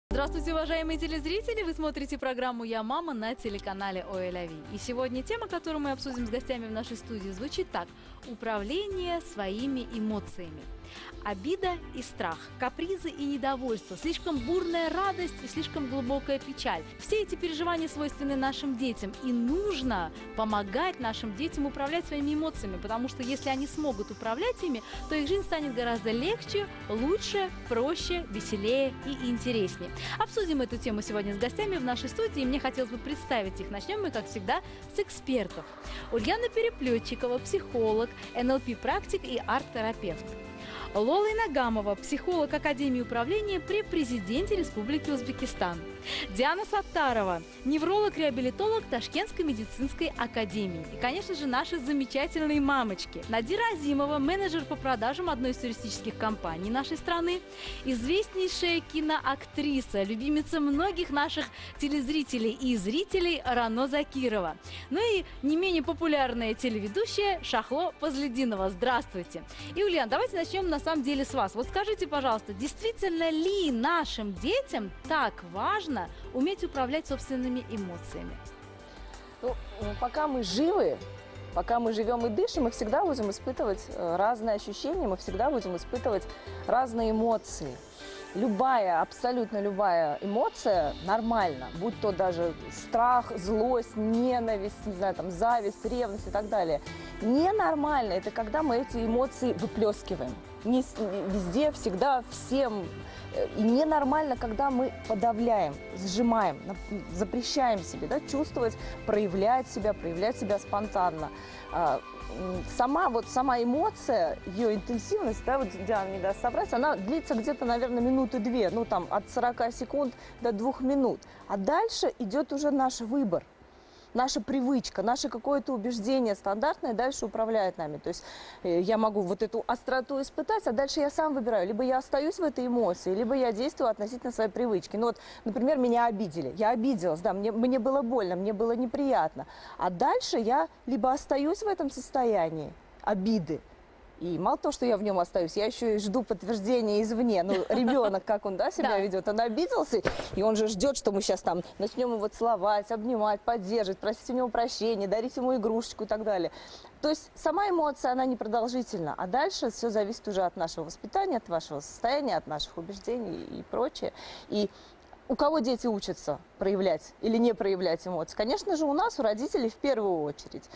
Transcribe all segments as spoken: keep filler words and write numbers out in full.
Здравствуйте, уважаемые телезрители! Вы смотрите программу «Я мама» на телеканале Ой ля Ви. И сегодня тема, которую мы обсудим с гостями в нашей студии, звучит так: управление своими эмоциями. Обида и страх, капризы и недовольство, слишком бурная радость и слишком глубокая печаль. Все эти переживания свойственны нашим детям, и нужно помогать нашим детям управлять своими эмоциями, потому что если они смогут управлять ими, то их жизнь станет гораздо легче, лучше, проще, веселее и интереснее. Обсудим эту тему сегодня с гостями в нашей студии, и мне хотелось бы представить их. Начнем мы, как всегда, с экспертов. Ульяна Переплетчикова, психолог, эн эл пэ-практик и арт-терапевт. Лола Инагамова, психолог Академии управления при президенте Республики Узбекистан. Диана Саттарова, невролог-реабилитолог Ташкентской медицинской академии. И, конечно же, наши замечательные мамочки. Надира Азимова, менеджер по продажам одной из туристических компаний нашей страны. Известнейшая киноактриса, любимица многих наших телезрителей и зрителей Рано Закирова. Ну и не менее популярная телеведущая Шахло Позлединова. Здравствуйте. И, Ульян, давайте начнем на самом деле с вас. Вот скажите, пожалуйста, действительно ли нашим детям так важно уметь управлять собственными эмоциями? Ну, пока мы живы, пока мы живем и дышим, мы всегда будем испытывать разные ощущения, мы всегда будем испытывать разные эмоции. Любая, абсолютно любая эмоция нормальна, будь то даже страх, злость, ненависть, не знаю, там, зависть, ревность и так далее. Ненормально – это когда мы эти эмоции выплескиваем. Не везде, всегда, всем. И ненормально, когда мы подавляем, сжимаем, запрещаем себе, да, чувствовать, проявлять себя, проявлять себя спонтанно. Сама, вот, сама эмоция, ее интенсивность, да, вот Диана не даст собрать, она длится где-то, наверное, минуты-две, ну там от сорока секунд до двух минут. А дальше идет уже наш выбор. Наша привычка, наше какое-то убеждение стандартное дальше управляет нами. То есть э, я могу вот эту остроту испытать, а дальше я сам выбираю. Либо я остаюсь в этой эмоции, либо я действую относительно своей привычки. Ну вот, например, меня обидели. Я обиделась, да, мне, мне было больно, мне было неприятно. А дальше я либо остаюсь в этом состоянии обиды, и мало того, что я в нем остаюсь, я еще и жду подтверждения извне. Ну, ребенок, как он, да, себя ведет, он обиделся, и он же ждет, что мы сейчас там начнем его целовать, обнимать, поддерживать, просить у него прощения, дарить ему игрушечку и так далее. То есть сама эмоция, она непродолжительна, а дальше все зависит уже от нашего воспитания, от вашего состояния, от наших убеждений и прочее. И у кого дети учатся проявлять или не проявлять эмоции? Конечно же, у нас, у родителей в первую очередь.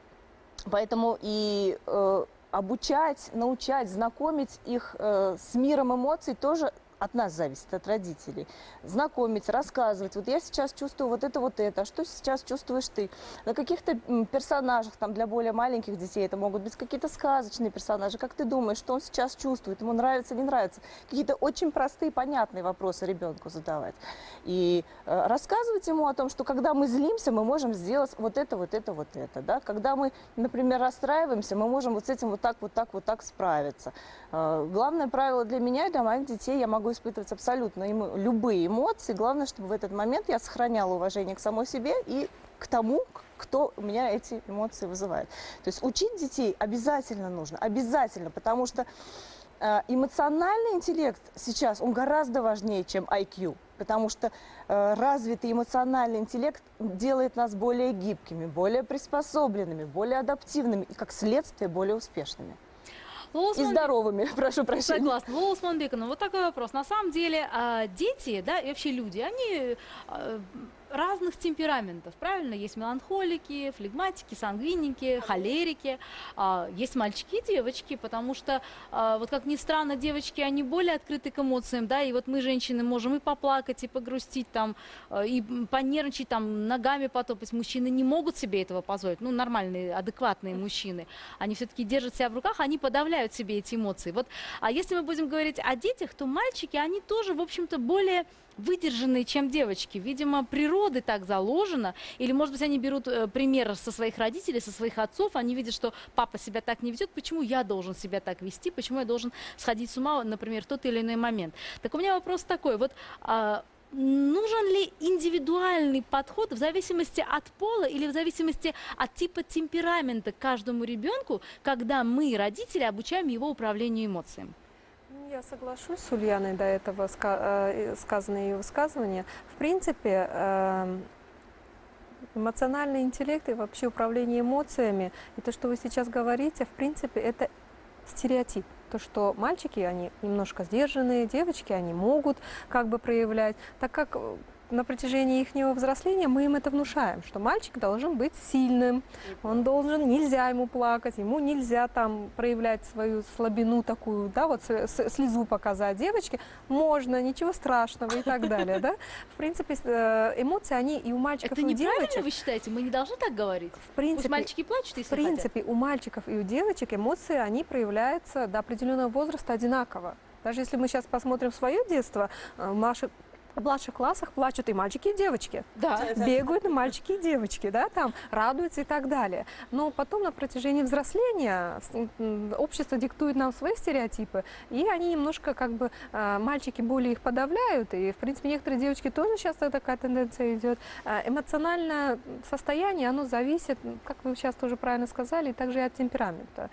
Поэтому и... Э, обучать, научать, знакомить их э, с миром эмоций тоже от нас зависит, от родителей. Знакомить, рассказывать. Вот я сейчас чувствую вот это, вот это. А что сейчас чувствуешь ты? На каких-то персонажах, там, для более маленьких детей, это могут быть какие-то сказочные персонажи. Как ты думаешь, что он сейчас чувствует? Ему нравится, не нравится? Какие-то очень простые, понятные вопросы ребенку задавать. И э, рассказывать ему о том, что когда мы злимся, мы можем сделать вот это, вот это, вот это. Да? Когда мы, например, расстраиваемся, мы можем вот с этим вот так, вот так, вот так справиться. Э, главное правило для меня и для моих детей: я могу испытывать абсолютно эмо... любые эмоции. Главное, чтобы в этот момент я сохраняла уважение к самой себе и к тому, кто у меня эти эмоции вызывает. То есть учить детей обязательно нужно, обязательно, потому что э, эмоциональный интеллект сейчас, он гораздо важнее, чем ай кью, потому что э, развитый эмоциональный интеллект делает нас более гибкими, более приспособленными, более адаптивными и, как следствие, более успешными. И здоровыми, прошу прощения. Согласна. Лола Усманбековна, вот такой вопрос. На самом деле дети, да, и вообще люди, они разных темпераментов, правильно? Есть меланхолики, флегматики, сангвиники, холерики, есть мальчики и девочки, потому что, вот как ни странно, девочки, они более открыты к эмоциям, да, и вот мы, женщины, можем и поплакать, и погрустить, там, и понервничать, там, ногами потопать. Мужчины не могут себе этого позволить, ну, нормальные, адекватные мужчины, они все-таки держат себя в руках, они подавляют себе эти эмоции. Вот, а если мы будем говорить о детях, то мальчики, они тоже, в общем-то, более выдержанные, чем девочки. Видимо, природы так заложено. Или, может быть, они берут э, пример со своих родителей, со своих отцов. Они видят, что папа себя так не ведет. Почему я должен себя так вести? Почему я должен сходить с ума, например, в тот или иной момент? Так у меня вопрос такой. Вот... А, нужен ли индивидуальный подход в зависимости от пола или в зависимости от типа темперамента к каждому ребенку, когда мы, родители, обучаем его управлению эмоциями? Я соглашусь с Ульяной до этого сказанное ее высказывание. В принципе, эмоциональный интеллект и вообще управление эмоциями, и то, что вы сейчас говорите, в принципе, это стереотип. То, что мальчики, они немножко сдержанные, девочки, они могут как бы проявлять, так как на протяжении их взросления мы им это внушаем, что мальчик должен быть сильным, он должен, нельзя ему плакать, ему нельзя там проявлять свою слабину такую, да, вот слезу показать. Девочке можно, ничего страшного и так далее, да. В принципе, эмоции, они и у мальчиков, это и у девочек... Это неправильно, вы считаете? Мы не должны так говорить? В принципе, пусть мальчики плачут, если В принципе, хотят. У мальчиков и у девочек эмоции, они проявляются до определенного возраста одинаково. Даже если мы сейчас посмотрим свое детство, Маша... В младших классах плачут и мальчики, и девочки. Да. Бегают и мальчики, и девочки, да, там, радуются и так далее. Но потом на протяжении взросления общество диктует нам свои стереотипы, и они немножко, как бы, мальчики более их подавляют, и, в принципе, некоторые девочки тоже сейчас такая тенденция идет. Эмоциональное состояние, оно зависит, как вы сейчас тоже правильно сказали, также и от темперамента.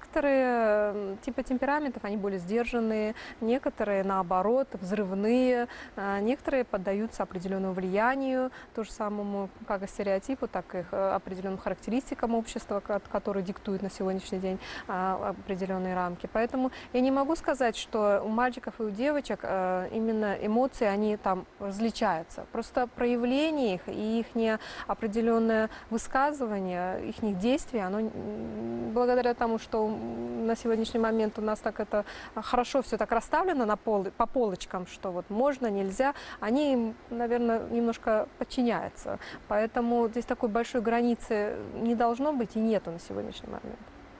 Некоторые типы темпераментов, они более сдержанные, некоторые, наоборот, взрывные, некоторые поддаются определенному влиянию, то же самому, как и стереотипу, так и определенным характеристикам общества, которые диктуют на сегодняшний день определенные рамки. Поэтому я не могу сказать, что у мальчиков и у девочек именно эмоции, они там различаются. Просто проявление их и их определенное высказывание, их действия, оно благодаря тому, что на сегодняшний момент у нас так это хорошо все так расставлено на пол, по полочкам, что вот можно, нельзя, они, наверное, немножко подчиняются. Поэтому здесь такой большой границы не должно быть и нету на сегодняшний момент.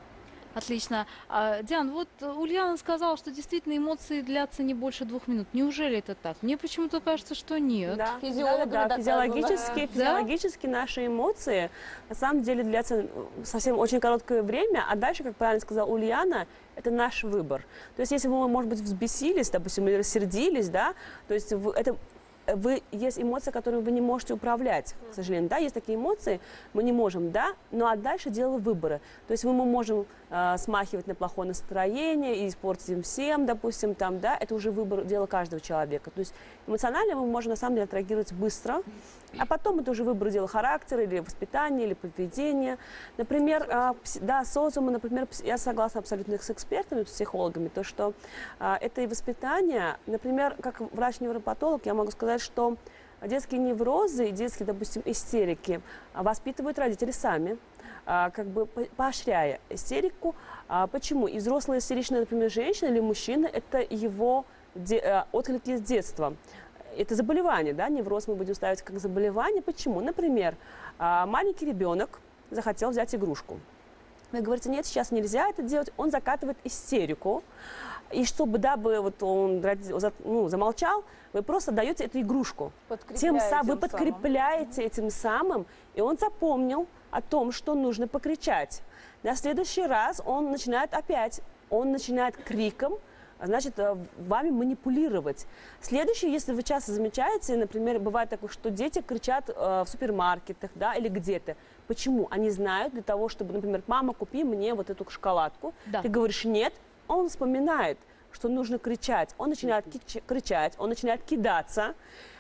Отлично. А, Диан, вот Ульяна сказала, что действительно эмоции длятся не больше двух минут. Неужели это так? Мне почему-то кажется, что нет. Да, Физиологами да, да. Физиологически, Да? физиологически наши эмоции на самом деле длятся совсем очень короткое время, а дальше, как правильно сказала Ульяна, это наш выбор. То есть если вы, может быть, взбесились, допустим, или рассердились, да, то есть вы, это... Вы, есть эмоции, которыми вы не можете управлять, к сожалению. Да, есть такие эмоции, мы не можем, да, но а дальше дело выбора. То есть мы можем э, смахивать на плохое настроение и испортить им всем, допустим, там, да, это уже выбор, дело каждого человека. То есть эмоционально мы можем, на самом деле, отреагировать быстро, а потом это уже выбор, дело характера, или воспитания, или поведения. Например, э, да, социума, например, я согласна абсолютно с экспертами, с психологами, то, что э, это и воспитание, например, как врач-невропатолог, я могу сказать, что детские неврозы, детские, допустим, истерики воспитывают родители сами, как бы поощряя истерику. Почему? И взрослая истеричная, например, женщина или мужчина, это его отклики из детства. Это заболевание, да, невроз мы будем ставить как заболевание. Почему? Например, маленький ребенок захотел взять игрушку. Вы говорите, нет, сейчас нельзя это делать, он закатывает истерику. И чтобы, дабы вот он ну, замолчал, вы просто даете эту игрушку. Тем самым вы подкрепляете самым. этим самым, и он запомнил о том, что нужно покричать. На следующий раз он начинает опять, он начинает криком, значит, вами манипулировать. Следующее, если вы часто замечаете, например, бывает такое, что дети кричат э, в супермаркетах, да, или где-то. Почему? Они знают для того, чтобы, например, мама, купи мне вот эту шоколадку. Да. Ты говоришь нет, он вспоминает, что нужно кричать. Он начинает кричать, он начинает кидаться.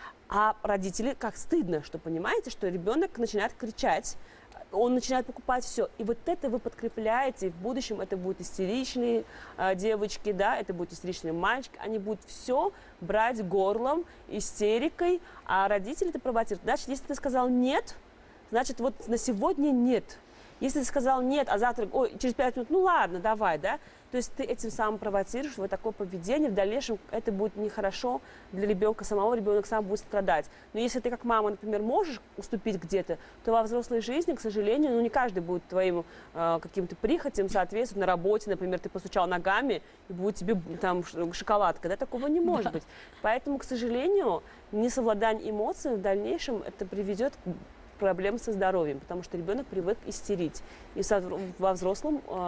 А родители, как стыдно, что понимаете, что ребенок начинает кричать. Он начинает покупать все. И вот это вы подкрепляете. И в будущем это будут истеричные э, девочки, да, это будут истеричные мальчики. Они будут все брать горлом, истерикой. А родители это провоцируют. Значит, если ты сказал нет, значит, вот на сегодня нет. Если ты сказал нет, а завтра, ой, через пять минут, ну ладно, давай, да. То есть ты этим самым провоцируешь вот такое поведение, в дальнейшем это будет нехорошо для ребенка самого, ребенок сам будет страдать. Но если ты как мама, например, можешь уступить где-то, то во взрослой жизни, к сожалению, ну не каждый будет твоим э, каким-то прихотям соответствовать на работе, например, ты постучал ногами, и будет тебе там шоколадка, да, такого не может быть. Поэтому, к сожалению, несовладание эмоциями в дальнейшем это приведет к проблем со здоровьем, потому что ребенок привык истерить. И со, во взрослом э,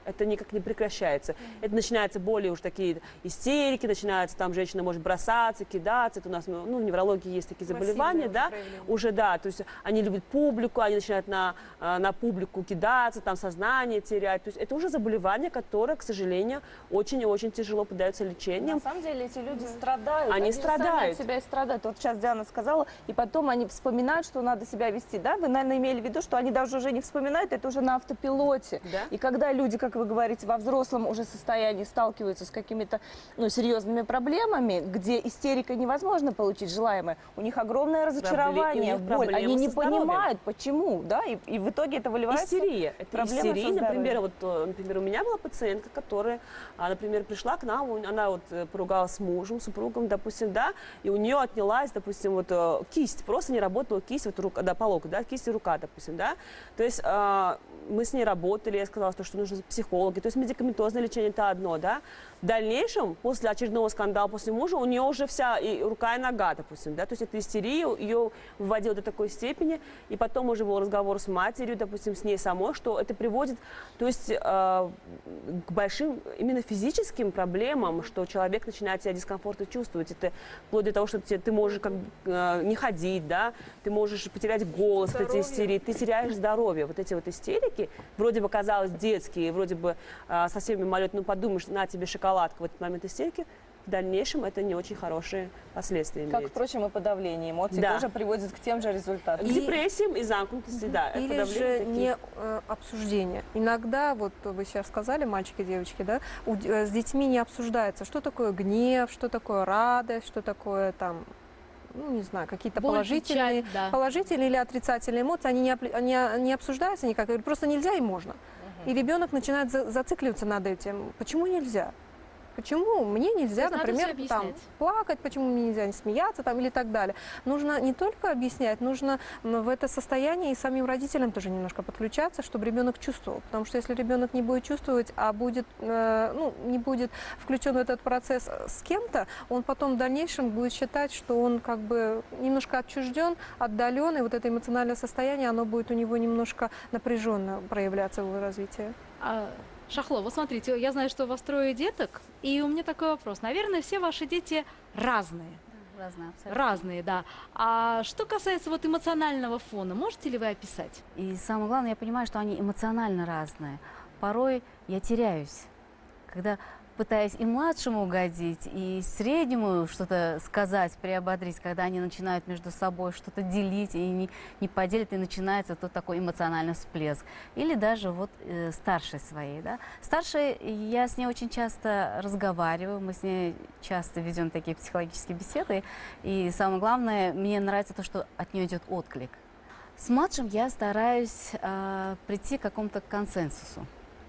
Это никак не прекращается. Это начинаются более уж такие истерики, начинаются, там женщина может бросаться, кидаться. Это у нас, ну, в неврологии есть такие заболевания, да, уже, да, то есть они любят публику, они начинают на, на публику кидаться, там сознание терять. То есть это уже заболевание, которое, к сожалению, очень и очень тяжело поддается лечению. На самом деле эти люди страдают. Они Они же страдают. сами от себя и страдают. Вот сейчас Диана сказала, и потом они вспоминают, что надо себя вести. Да? Вы, наверное, имели в виду, что они даже уже не вспоминают, это уже на автопилоте. Да. И когда люди, как вы говорите, во взрослом уже состоянии сталкиваются с какими-то, ну, серьезными проблемами, где истерикой невозможно получить желаемое, у них огромное разочарование, Пробле- боль. Они не со здоровьем. понимают, почему. Да? И, и в итоге это выливается. Истерия. Это проблема со истерия. здоровьем. Например, вот, э, например, у меня была пациентка, которая, а, например, пришла к нам, у- она вот э, поругалась с мужем, супругом, допустим, да, и у нее отнялась, допустим, вот э, кисть, просто не работала кисть, вот рука, да, по локоть, да, кисть и рука, допустим, да. То есть э, мы с ней работали, я сказала, что, что нужны психологи, то есть медикаментозное лечение это одно, да. В дальнейшем, после очередного скандала, после мужа, у нее уже вся и рука, и нога, допустим, да, то есть эта истерия ее выводила до такой степени, и потом уже был разговор с матерью, допустим, с ней самой, что это приводит, то есть э, к большим именно физическим проблемам, что человек начинает себя дискомфортно чувствовать, это вплоть до того, что ты, ты можешь как бы, э, не ходить, да, ты можешь потерять голос от этой истерии, ты теряешь здоровье, вот эти вот истерики, вроде бы казалось детские, вроде бы э, совсем мимолет, ну подумаешь, на тебе шоколадка, в этот момент истерики, в дальнейшем это не очень хорошие последствия имеет. Как, впрочем, и подавление эмоций Да. тоже приводит к тем же результатам. К депрессиям и замкнутости, да. Или подавление же таких. не э, обсуждение. Иногда, вот вы сейчас сказали, мальчики, девочки, да, у д- э, с детьми не обсуждается, что такое гнев, что такое радость, что такое там, ну, не знаю, какие-то Боль, положительные, печаль, да. положительные или отрицательные эмоции, они не, опли- они, а, не обсуждаются никак, просто нельзя и можно. И ребенок начинает за- зацикливаться над этим. Почему нельзя? Почему мне нельзя, То есть надо например, всё там, объяснять. плакать, почему мне нельзя не смеяться там, или так далее. Нужно не только объяснять, нужно м, в это состояние и самим родителям тоже немножко подключаться, чтобы ребенок чувствовал. Потому что если ребенок не будет чувствовать, а будет, э, ну, не будет включен в этот процесс с кем-то, он потом в дальнейшем будет считать, что он как бы немножко отчужден, отдален, и вот это эмоциональное состояние, оно будет у него немножко напряженно проявляться в его развитии. А, Шахло, вот смотрите, я знаю, что у вас трое деток, и у меня такой вопрос. Наверное, все ваши дети разные. Разные, абсолютно. Разные, да. А что касается вот эмоционального фона, можете ли вы описать? И самое главное, я понимаю, что они эмоционально разные. Порой я теряюсь, когда пытаюсь и младшему угодить, и среднему что-то сказать, приободрить, когда они начинают между собой что-то делить, и не, не поделят, и начинается тот такой эмоциональный всплеск. Или даже вот э, старшей своей, да. Старшей, я с ней очень часто разговариваю, мы с ней часто ведем такие психологические беседы, и самое главное, мне нравится то, что от нее идет отклик. С младшим я стараюсь э, прийти к какому-то консенсусу,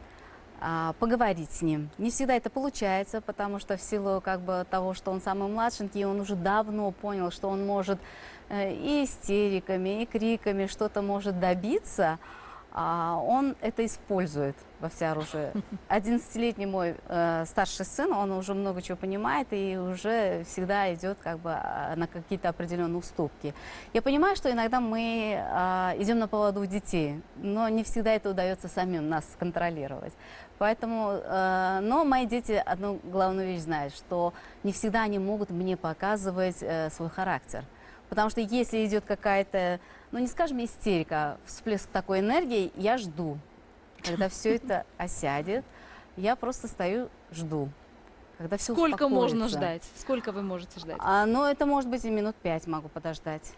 а, поговорить с ним. Не всегда это получается, потому что в силу как бы того, что он самый младшенький, он уже давно понял, что он может э, и истериками, и криками что-то может добиться, а он это использует во всеоружие. Одиннадцатилетний мой э, старший сын, он уже много чего понимает и уже всегда идет как бы а, на какие-то определенные уступки. Я понимаю, что иногда мы э, идем на поводу у детей, но не всегда это удается самим нас контролировать. Поэтому, э, но мои дети одну главную вещь знают, что не всегда они могут мне показывать э, свой характер. Потому что если идет какая-то, ну не скажем истерика, всплеск такой энергии, я жду. Когда все это осядет, я просто стою, жду. Когда все Сколько можно успокоится. ждать? Сколько вы можете ждать? А, ну это может быть и минут пять могу подождать.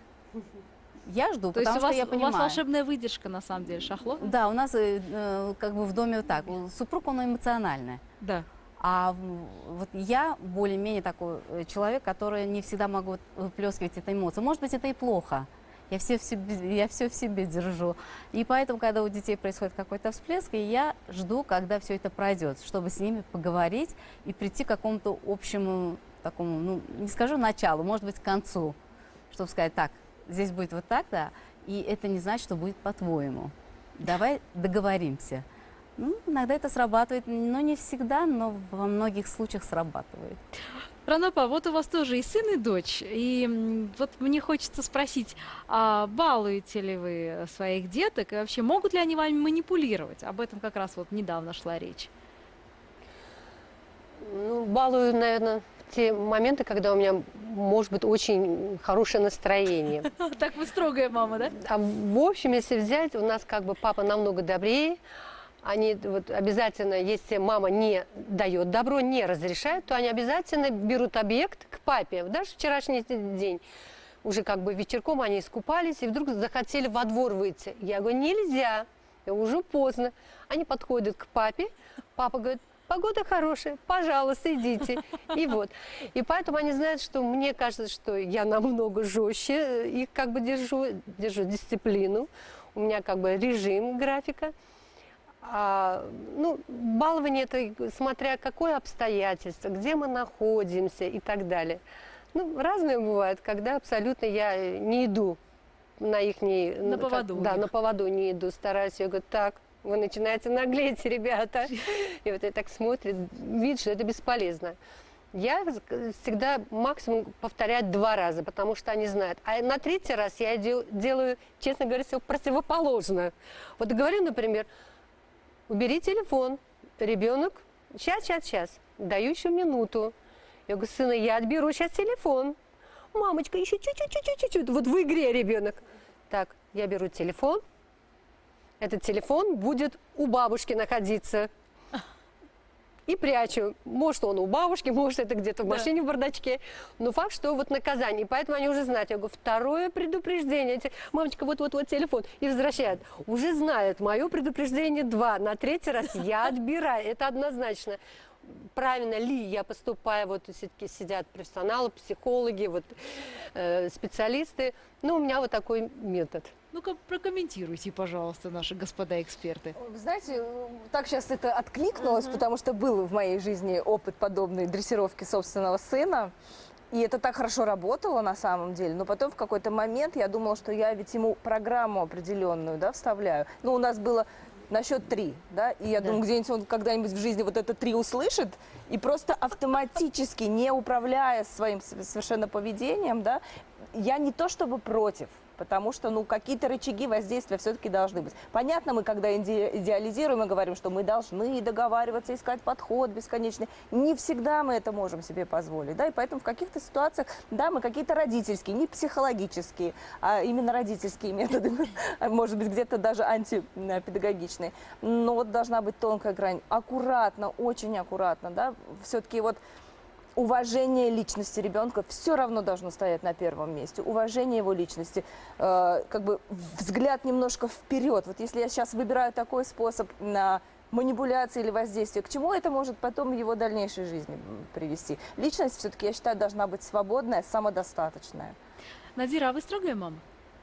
Я жду, То есть потому у вас, что я у понимаю. вас волшебная выдержка, на самом деле, Шахло? Да, у нас э, э, как бы в доме вот так. Супруг, он эмоциональный. Да. А в- вот я более-менее такой э, человек, который не всегда могу вот выплескивать эту эмоцию. Может быть, это и плохо. Я все в себе, я все в себе держу. И поэтому, когда у детей происходит какой-то всплеск, я жду, когда все это пройдет, чтобы с ними поговорить и прийти к какому-то общему такому, ну, не скажу началу, может быть, к концу, чтобы сказать, так, здесь будет вот так, да, и это не значит, что будет по-твоему. Давай договоримся. Ну, иногда это срабатывает, но не всегда, но во многих случаях срабатывает. Ранапа, вот у вас тоже и сын, и дочь. И м, вот мне хочется спросить, а балуете ли вы своих деток? И вообще, могут ли они вами манипулировать? Об этом как раз вот недавно шла речь. Ну, балую, наверное, в те моменты, когда у меня может быть очень хорошее настроение. Так вы строгая мама, да? А в общем, если взять, у нас как бы папа намного добрее. Они вот обязательно, если мама не дает добро, не разрешает, то они обязательно берут объект к папе. Даже вчерашний день уже как бы вечерком они искупались и вдруг захотели во двор выйти. Я говорю, нельзя, уже поздно. Они подходят к папе, папа говорит, погода хорошая, пожалуйста, идите. И вот. И поэтому они знают, что мне кажется, что я намного жестче их как бы держу, держу дисциплину. У меня как бы режим графика. А, ну, балование это смотря какое обстоятельство, где мы находимся и так далее. Ну, разное бывает, когда абсолютно я не иду на их... Не, на как, поводу. Да, на поводу не иду, стараюсь. Я говорю, так, вы начинаете наглеть, ребята. И вот я так смотрю, видишь, что это бесполезно. Я всегда максимум повторяю два раза, потому что они знают. А на третий раз я делаю, честно говоря, все противоположно. Вот говорю, например, убери телефон, ребенок, сейчас, сейчас, сейчас, даю еще минуту. Я говорю, сына, я отберу сейчас телефон. Мамочка, еще чуть-чуть, чуть-чуть, вот в игре ребенок. Так, я беру телефон, этот телефон будет у бабушки находиться. И прячу. Может, он у бабушки, может, это где-то в машине, да, в бардачке. Но факт, что вот наказание. Поэтому они уже знают. Я говорю, второе предупреждение. Мамочка, вот-вот-вот телефон. И возвращают. Уже знают. Мое предупреждение два. На третий раз я отбираю. Это однозначно. Правильно ли я поступаю, вот все-таки сидят профессионалы, психологи, вот, э, специалисты. Ну, у меня вот такой метод. Ну-ка, прокомментируйте, пожалуйста, наши господа эксперты. Вы знаете, так сейчас это откликнулось, uh-huh. потому что был в моей жизни опыт подобной дрессировки собственного сына. И это так хорошо работало на самом деле. Но потом в какой-то момент я думала, что я ведь ему программу определенную, да, вставляю. Ну, у нас было на счет три, да, и я да. думаю, где-нибудь он когда-нибудь в жизни вот это три услышит, и просто автоматически, не управляя своим совершенно поведением, да, я не то чтобы против, потому что, ну, какие-то рычаги воздействия все-таки должны быть. Понятно, мы когда иде идеализируем и говорим, что мы должны договариваться, искать подход бесконечный, не всегда мы это можем себе позволить, да, и поэтому в каких-то ситуациях, да, мы какие-то родительские, не психологические, а именно родительские методы, может быть, где-то даже антипедагогичные, но вот должна быть тонкая грань, аккуратно, очень аккуратно, да, все-таки вот уважение личности ребенка все равно должно стоять на первом месте. Уважение его личности, э, как бы взгляд немножко вперед. Вот если я сейчас выбираю такой способ на манипуляции или воздействие, к чему это может потом в его дальнейшей жизни привести? Личность все-таки, я считаю, должна быть свободная, самодостаточная. Надира, а вы строгая мама?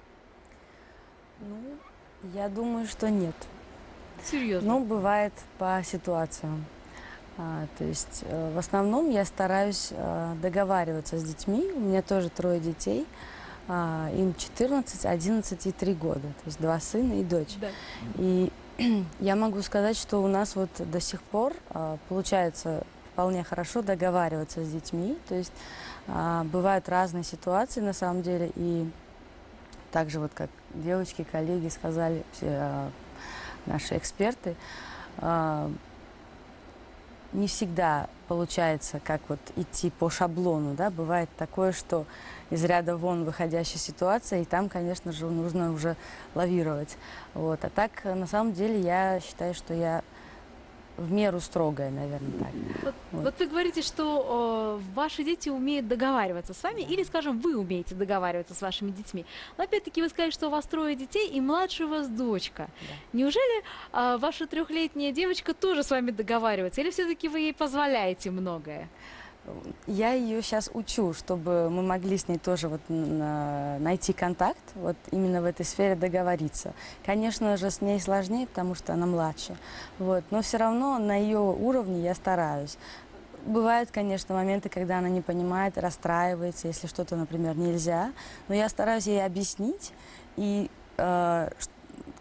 Ну, я думаю, что нет. Серьезно? Ну, бывает по ситуациям. А, то есть э, в основном я стараюсь э, договариваться с детьми. У меня тоже трое детей. А, им четырнадцать, одиннадцать и три года. То есть два сына и дочь. Да. И я могу сказать, что у нас вот до сих пор а, получается вполне хорошо договариваться с детьми. То есть а, бывают разные ситуации на самом деле. И также вот как девочки, коллеги сказали, все а, наши эксперты, а, не всегда получается, как вот идти по шаблону, да, бывает такое, что из ряда вон выходящая ситуация, и там, конечно же, нужно уже лавировать. Вот. А так, на самом деле, я считаю, что я в меру строгая, наверное, так. Вот, вот. вот вы говорите, что э, ваши дети умеют договариваться с вами, да. или, скажем, вы умеете договариваться с вашими детьми. Но опять-таки вы сказали, что у вас трое детей, и младшая у вас дочка. Да. Неужели э, ваша трехлетняя девочка тоже с вами договаривается, или все-таки вы ей позволяете многое? Я ее сейчас учу, чтобы мы могли с ней тоже вот найти контакт, вот именно в этой сфере договориться. Конечно же, с ней сложнее, потому что она младше, вот, но все равно на ее уровне я стараюсь. Бывают, конечно, моменты, когда она не понимает, расстраивается, если что-то, например, нельзя, но я стараюсь ей объяснить и э,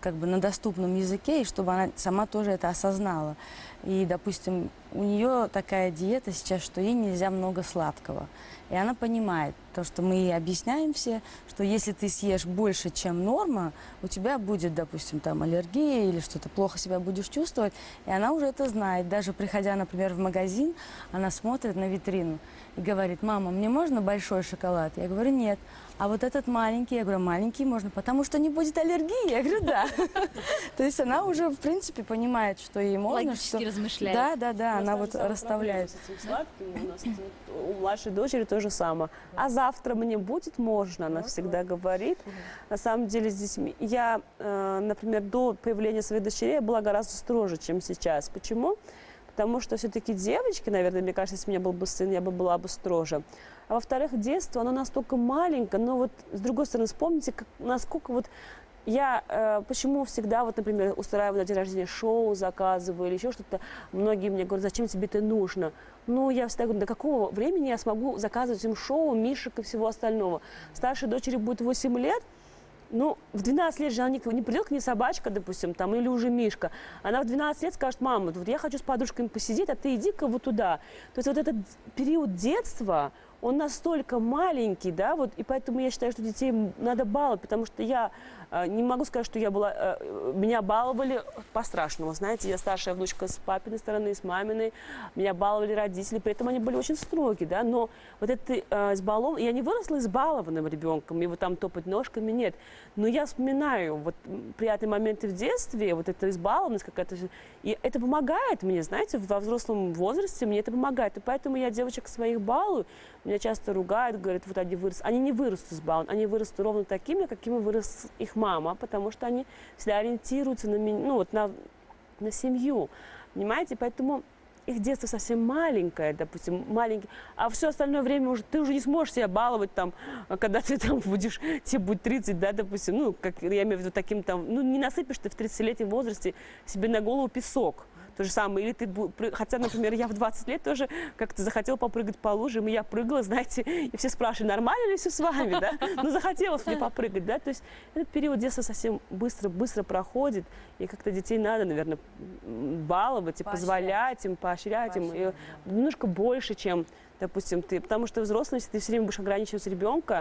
как бы на доступном языке, и чтобы она сама тоже это осознала. И, допустим, у нее такая диета сейчас, что ей нельзя много сладкого. И она понимает то, что мы ей объясняем все, что если ты съешь больше, чем норма, у тебя будет, допустим, там аллергия или что-то, плохо себя будешь чувствовать. И она уже это знает. Даже приходя, например, в магазин, она смотрит на витрину и говорит: мама, мне можно большой шоколад? Я говорю: нет. А вот этот маленький? Я говорю: маленький можно, потому что не будет аллергии. Я говорю: да. То есть она уже, в принципе, понимает, что ей можно. Логически размышляет. Да, да, да, она вот расставляет. С этим сладким у нас у младшей дочери то же самое. А завтра мне будет можно, она всегда говорит. На самом деле с детьми я, например, до появления своей дочери была гораздо строже, чем сейчас. Почему? Потому что все-таки девочки, наверное, мне кажется, если у меня был бы сын, я бы была бы строже. А во-вторых, детство, оно настолько маленькое, но вот с другой стороны, вспомните, как, насколько вот я, э, почему всегда, вот, например, устраиваю на день рождения шоу, заказываю или еще что-то, многие мне говорят: зачем тебе это нужно? Ну, я всегда говорю: до какого времени я смогу заказывать им шоу, мишек и всего остального? Старшей дочери будет восемь лет, ну, в двенадцать лет же она не, не придет к ней собачка, допустим, там, или уже мишка. Она в двенадцать лет скажет: мама, вот я хочу с подружками посидеть, а ты иди-ка вот туда. То есть вот этот период детства, он настолько маленький, да, вот, и поэтому я считаю, что детей надо баловать, потому что я э, не могу сказать, что я была, э, меня баловали по-страшному, знаете, я старшая внучка с папиной стороны, с маминой, меня баловали родители, при этом они были очень строгие, да, но вот это э, избалован, я не выросла избалованным ребенком, и вот там топать ножками, нет, но я вспоминаю вот приятные моменты в детстве, вот эта избалованность какая-то, и это помогает мне, знаете, во взрослом возрасте мне это помогает, и поэтому я девочек своих балую. Меня часто ругают, говорят: вот они выросли. Они не вырастут с баллом, они вырастут ровно такими, какими вырос их мама, потому что они всегда ориентируются на, ну, вот на, на семью. Понимаете? Поэтому их детство совсем маленькое, допустим, маленький. А все остальное время уже ты уже не сможешь себя баловать, там, когда ты там будешь, тебе будет тридцать, да, допустим, ну, как я имею в виду, таким там, ну, не насыпешь ты в тридцатилетнем возрасте себе на голову песок. То же самое, или ты, хотя, например, я в двадцать лет тоже как-то захотела попрыгать по лужам, и я прыгала, знаете, и все спрашивали: нормально ли все с вами, да? Ну, захотелось мне попрыгать, да, то есть этот период детства совсем быстро-быстро проходит, и как-то детей надо, наверное, баловать и поощрять. позволять им, поощрять, поощрять им, и немножко больше, чем, допустим, ты, потому что взрослый, если ты все время будешь ограничивать ребенка,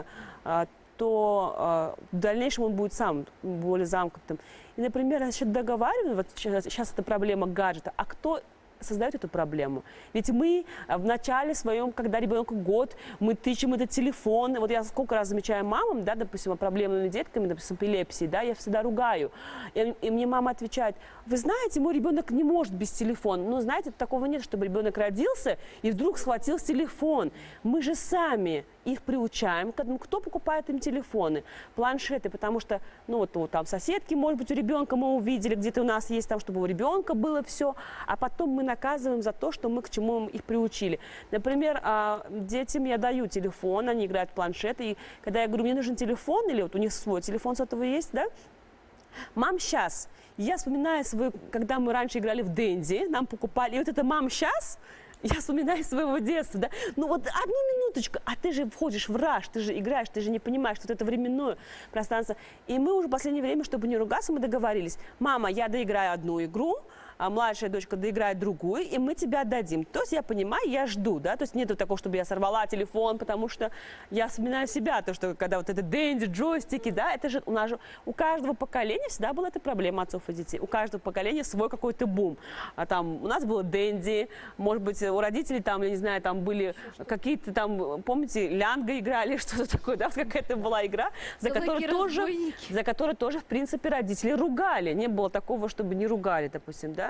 то э, в дальнейшем он будет сам более замкнутым. И, например, насчет договаривания, вот сейчас, сейчас это проблема гаджета, а кто создает эту проблему? Ведь мы в начале своем, когда ребенку год, мы тычем этот телефон. Вот я сколько раз замечаю мамам, да, допустим, проблемными детками, допустим, с эпилепсией, да, я всегда ругаю. И, и мне мама отвечает: вы знаете, мой ребенок не может без телефона. Ну, знаете, такого нет, чтобы ребенок родился и вдруг схватил телефон. Мы же сами их приучаем. Кто покупает им телефоны, планшеты, потому что, ну, вот, вот там соседки, может быть, у ребенка мы увидели, где-то у нас есть там, чтобы у ребенка было все, а потом мы наказываем за то, что мы к чему их приучили. Например, детям я даю телефон, они играют в планшеты, и когда я говорю: мне нужен телефон, или вот у них свой телефон сотовый есть, да, мам, сейчас. Я вспоминаю свою, когда мы раньше играли в Дэнди, нам покупали, и вот это мам, сейчас. Я вспоминаю своего детства, да, ну вот одну минуточку, а ты же входишь в раж, ты же играешь, ты же не понимаешь, что это временное пространство. И мы уже в последнее время, чтобы не ругаться, мы договорились: мама, я доиграю одну игру, а младшая дочка доиграет другую, и мы тебя отдадим. То есть я понимаю, я жду, да, то есть нету такого, чтобы я сорвала телефон, потому что я вспоминаю себя, то, что когда вот это Дэнди, джойстики, да, это же у нас же, у каждого поколения всегда была эта проблема отцов и детей, у каждого поколения свой какой-то бум. А там у нас было Дэнди, может быть, у родителей там, я не знаю, там были какие-то там, помните, лянга играли, что-то такое, да, какая-то была игра, за которую тоже, за которую тоже, в принципе, родители ругали. Не было такого, чтобы не ругали, допустим, да.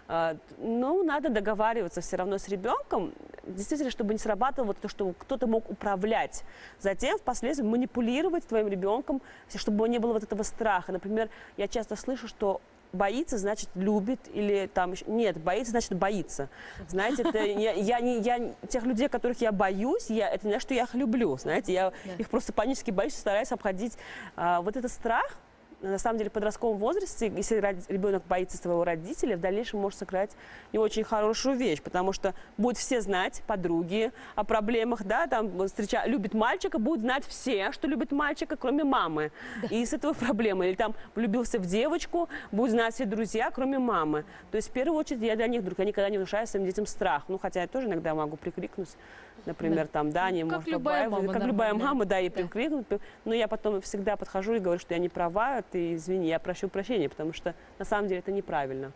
Ну, надо договариваться все равно с ребенком, действительно, чтобы не срабатывало то, что кто-то мог управлять. Затем, впоследствии, манипулировать твоим ребенком, чтобы не было вот этого страха. Например, я часто слышу, что боится, значит, любит, или там... Нет, боится, значит, боится. Знаете, это я, я, не, я тех людей, которых я боюсь, я, это не значит, что я их люблю, знаете, я да. их просто панически боюсь, стараюсь обходить. А, вот этот страх, на самом деле в подростковом возрасте, если ребенок боится своего родителя, в дальнейшем может сыграть не очень хорошую вещь, потому что будут все знать, подруги, о проблемах, да, там, встреча, любит мальчика, будут знать все, что любит мальчика, кроме мамы. Да. И с этого проблема. Или там влюбился в девочку, будут знать все друзья, кроме мамы. То есть в первую очередь я для них вдруг, я никогда не внушаю своим детям страх. Ну, хотя я тоже иногда могу прикрикнуть, например, да. там, да, они, ну, может, как любая побаивают, мама, как любая нормально. мама, да, и да. прикрикнуть. Но я потом всегда подхожу и говорю, что я не права, ты извини, я прошу прощения, потому что на самом деле это неправильно.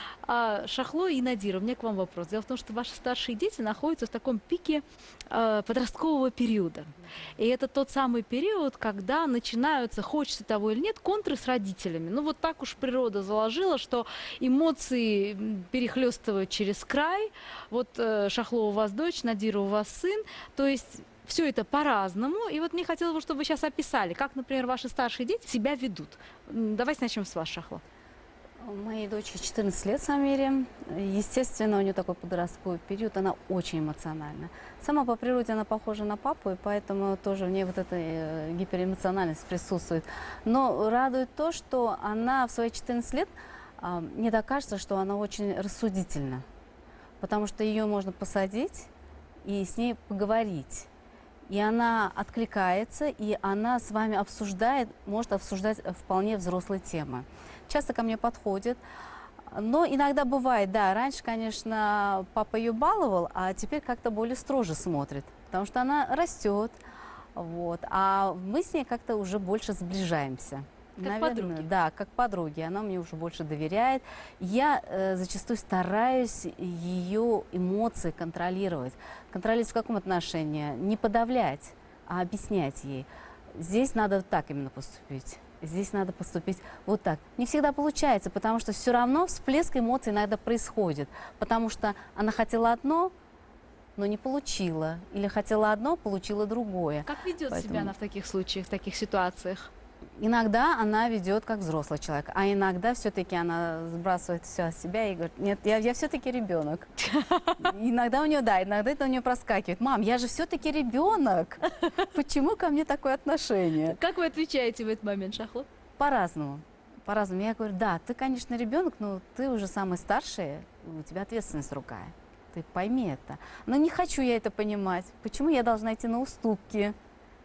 А, Шахло и Надира, у меня к вам вопрос. Дело в том, что ваши старшие дети находятся в таком пике э, подросткового периода. И это тот самый период, когда начинаются, хочется того или нет, контры с родителями. Ну вот так уж природа заложила, что эмоции перехлестывают через край. Вот э, Шахло у вас дочь, Надира у вас сын. То есть все это по-разному. И вот мне хотелось бы, чтобы вы сейчас описали, как, например, ваши старшие дети себя ведут. Давайте начнем с вас, Шахло. Моей дочери четырнадцать лет, Самире. Естественно, у нее такой подростковый период, она очень эмоциональна. Сама по природе она похожа на папу, и поэтому тоже в ней вот эта гиперэмоциональность присутствует. Но радует то, что она в свои четырнадцать лет, мне так кажется, что она очень рассудительна. Потому что ее можно посадить и с ней поговорить. И она откликается, и она с вами обсуждает, может обсуждать вполне взрослые темы. Часто ко мне подходит, но иногда бывает, да, раньше, конечно, папа ее баловал, а теперь как-то более строже смотрит, потому что она растет, вот, а мы с ней как-то уже больше сближаемся. Как Наверное, подруги. Да, как подруги. Она мне уже больше доверяет. Я э, зачастую стараюсь ее эмоции контролировать. Контролировать в каком отношении? Не подавлять, а объяснять ей. Здесь надо так именно поступить. Здесь надо поступить вот так. Не всегда получается, потому что все равно всплеск эмоций иногда происходит. Потому что она хотела одно, но не получила. Или хотела одно, получила другое. Как ведет Поэтому... себя она в таких случаях, в таких ситуациях? Иногда она ведет как взрослый человек, а иногда все-таки она сбрасывает все от себя и говорит, нет, я, я все-таки ребенок. Иногда у нее, да, иногда это у нее проскакивает. Мам, я же все-таки ребенок. Почему ко мне такое отношение? Как вы отвечаете в этот момент, Шахло? По-разному. По-разному. Я говорю, да, ты, конечно, ребенок, но ты уже самый старший, у тебя ответственность другая. Ты пойми это. Но не хочу я это понимать. Почему я должна идти на уступки?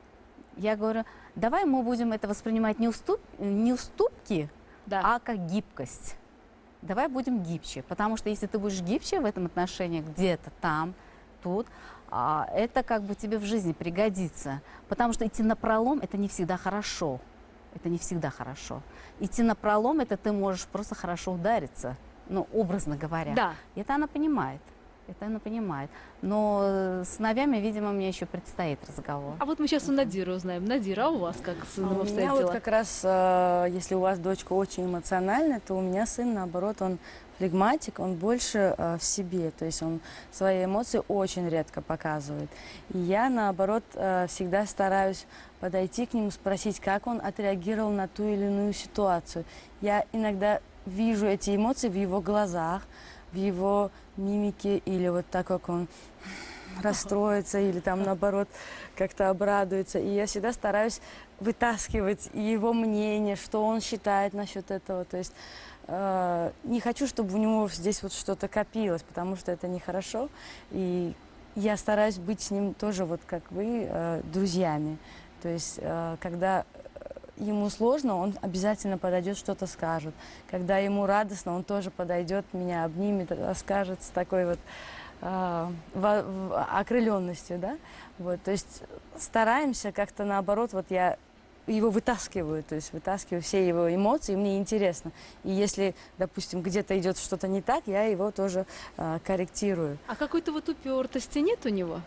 Я говорю, давай мы будем это воспринимать не, уступ, не уступки, Да. а как гибкость. Давай будем гибче, потому что если ты будешь гибче в этом отношении, где-то там, тут, а, это как бы тебе в жизни пригодится. Потому что идти напролом – это не всегда хорошо. Это не всегда хорошо. Идти напролом – это ты можешь просто хорошо удариться, ну, образно говоря. Да. И это она понимает. Это она понимает. Но с сыновьями, видимо, мне еще предстоит разговор. А вот мы сейчас у Надиры узнаем. Надира, а у вас как с сыном А у обстоят меня вот дела? как раз, э, если у вас дочка очень эмоциональная, то у меня сын, наоборот, он флегматик, он больше э, в себе, то есть он свои эмоции очень редко показывает. И я, наоборот, э, всегда стараюсь подойти к нему, спросить, как он отреагировал на ту или иную ситуацию. Я иногда вижу эти эмоции в его глазах, в его мимике, или вот так, как он расстроится, или там, наоборот, как-то обрадуется. И я всегда стараюсь вытаскивать его мнение, что он считает насчет этого. То есть э, не хочу, чтобы у него здесь вот что-то копилось, потому что это нехорошо. И я стараюсь быть с ним тоже, вот как вы, э, друзьями. То есть э, когда ему сложно, он обязательно подойдет, что-то скажет. Когда ему радостно, он тоже подойдет, меня обнимет, расскажет с такой вот э, окрыленностью, да. Вот, то есть стараемся как-то наоборот, вот я его вытаскиваю, то есть вытаскиваю все его эмоции, мне интересно. И если, допустим, где-то идет что-то не так, я его тоже э, корректирую. А какой-то вот упертости нет у него?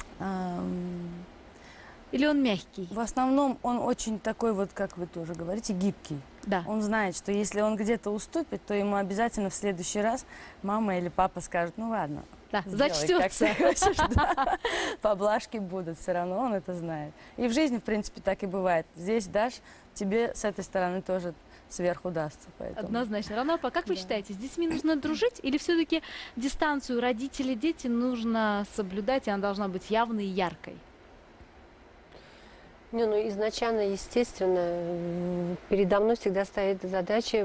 Эм... Или он мягкий? В основном он очень такой вот, как вы тоже говорите, гибкий. Да. Он знает, что если он где-то уступит, то ему обязательно в следующий раз мама или папа скажут, ну ладно, Да, сделай, как зачтется. ты хочешь, да. Поблажки будут, все равно он это знает. И в жизни, в принципе, так и бывает. Здесь дашь, тебе с этой стороны тоже сверху дастся. Поэтому. Однозначно. Равнапа, как вы Да. считаете, с детьми нужно дружить или все-таки дистанцию родители-дети нужно соблюдать, и она должна быть явной и яркой? Не, ну изначально, естественно, м, передо мной всегда стоит задача,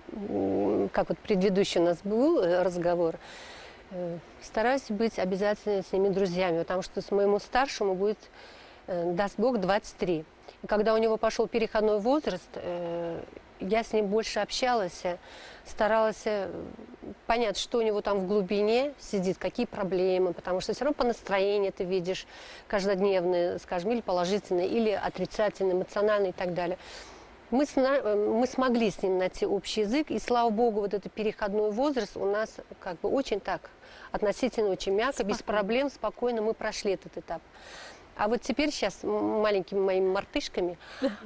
м, как вот предыдущий у нас был э, разговор, э, стараюсь быть обязательно с ними друзьями, потому что с моему старшему будет, э, даст Бог, двадцать три. И когда у него пошел переходной возраст, э, я с ним больше общалась, э, старалась э, понять, что у него там в глубине сидит, какие проблемы, потому что все равно по настроению ты видишь каждодневные, скажем, или положительные, или отрицательные, эмоциональные и так далее. Мы, сна- э, мы смогли с ним найти общий язык, и слава богу, вот этот переходной возраст у нас как бы очень так, относительно очень мягко, без проблем, спокойно мы прошли этот этап. А вот теперь сейчас маленькими моими мартышками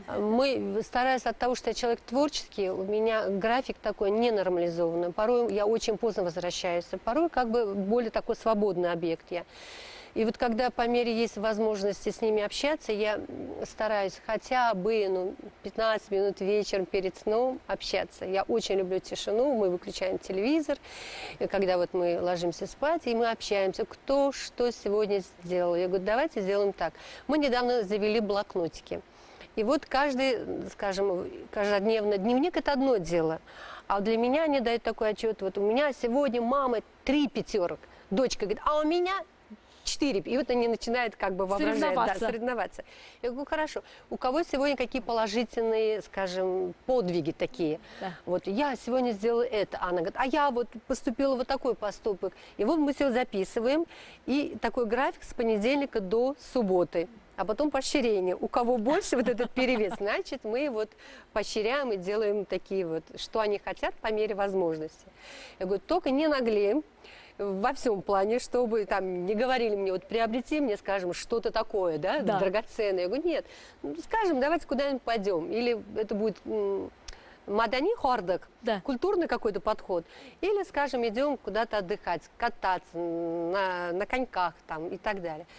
мы, стараясь от того, что я человек творческий, у меня график такой ненормализованный. Порой я очень поздно возвращаюсь, а порой как бы более такой свободный объект я. И вот когда по мере есть возможности с ними общаться, я стараюсь хотя бы ну, пятнадцать минут вечером перед сном общаться. Я очень люблю тишину, мы выключаем телевизор, и когда вот мы ложимся спать, и мы общаемся, кто что сегодня сделал. Я говорю, давайте сделаем так. Мы недавно завели блокнотики. И вот каждый, скажем, каждодневно дневник – это одно дело. А для меня они дают такой отчет. Вот у меня сегодня мама три пятерок. Дочка говорит, а у меня четыре. И вот они начинают как бы воображать, Соревноваться. да, соревноваться. Я говорю, хорошо, у кого сегодня какие положительные, скажем, подвиги такие? Да. Вот я сегодня сделала это. Она говорит, а я вот поступила вот такой поступок. И вот мы все записываем. И такой график с понедельника до субботы. А потом поощрение. У кого больше вот этот перевес, значит, мы вот поощряем и делаем такие вот, что они хотят по мере возможности. Я говорю, только не наглеем во всем плане, чтобы там не говорили мне, вот приобрети мне, скажем, что-то такое, да, Да. драгоценное. Я говорю, нет, ну, скажем, давайте куда-нибудь пойдем. Или это будет м, мадани хордак, Да. культурный какой-то подход. Или, скажем, идем куда-то отдыхать, кататься на, на коньках там и так далее.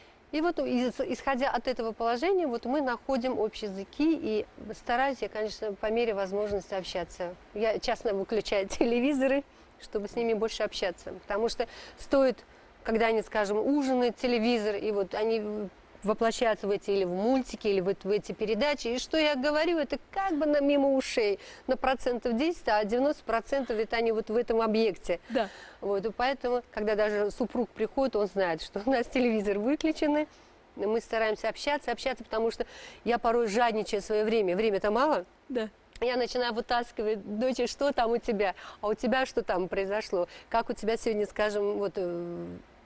И вот из- исходя от этого положения, вот мы находим общие языки и стараюсь я, конечно, по мере возможности общаться. Я часто выключаю телевизоры, чтобы с ними больше общаться. Потому что стоит, когда они, скажем, ужинают, телевизор, и вот они воплощаются в эти или в мультики, или вот в эти передачи. И что я говорю, это как бы на мимо ушей, на процентов десять, а девяносто процентов это они вот в этом объекте. Да. Вот, и поэтому, когда даже супруг приходит, он знает, что у нас телевизор выключен, мы стараемся общаться, общаться, потому что я порой жадничаю свое время, время-то мало. Да. Я начинаю вытаскивать, доча, что там у тебя, а у тебя что там произошло, как у тебя сегодня, скажем, вот, э,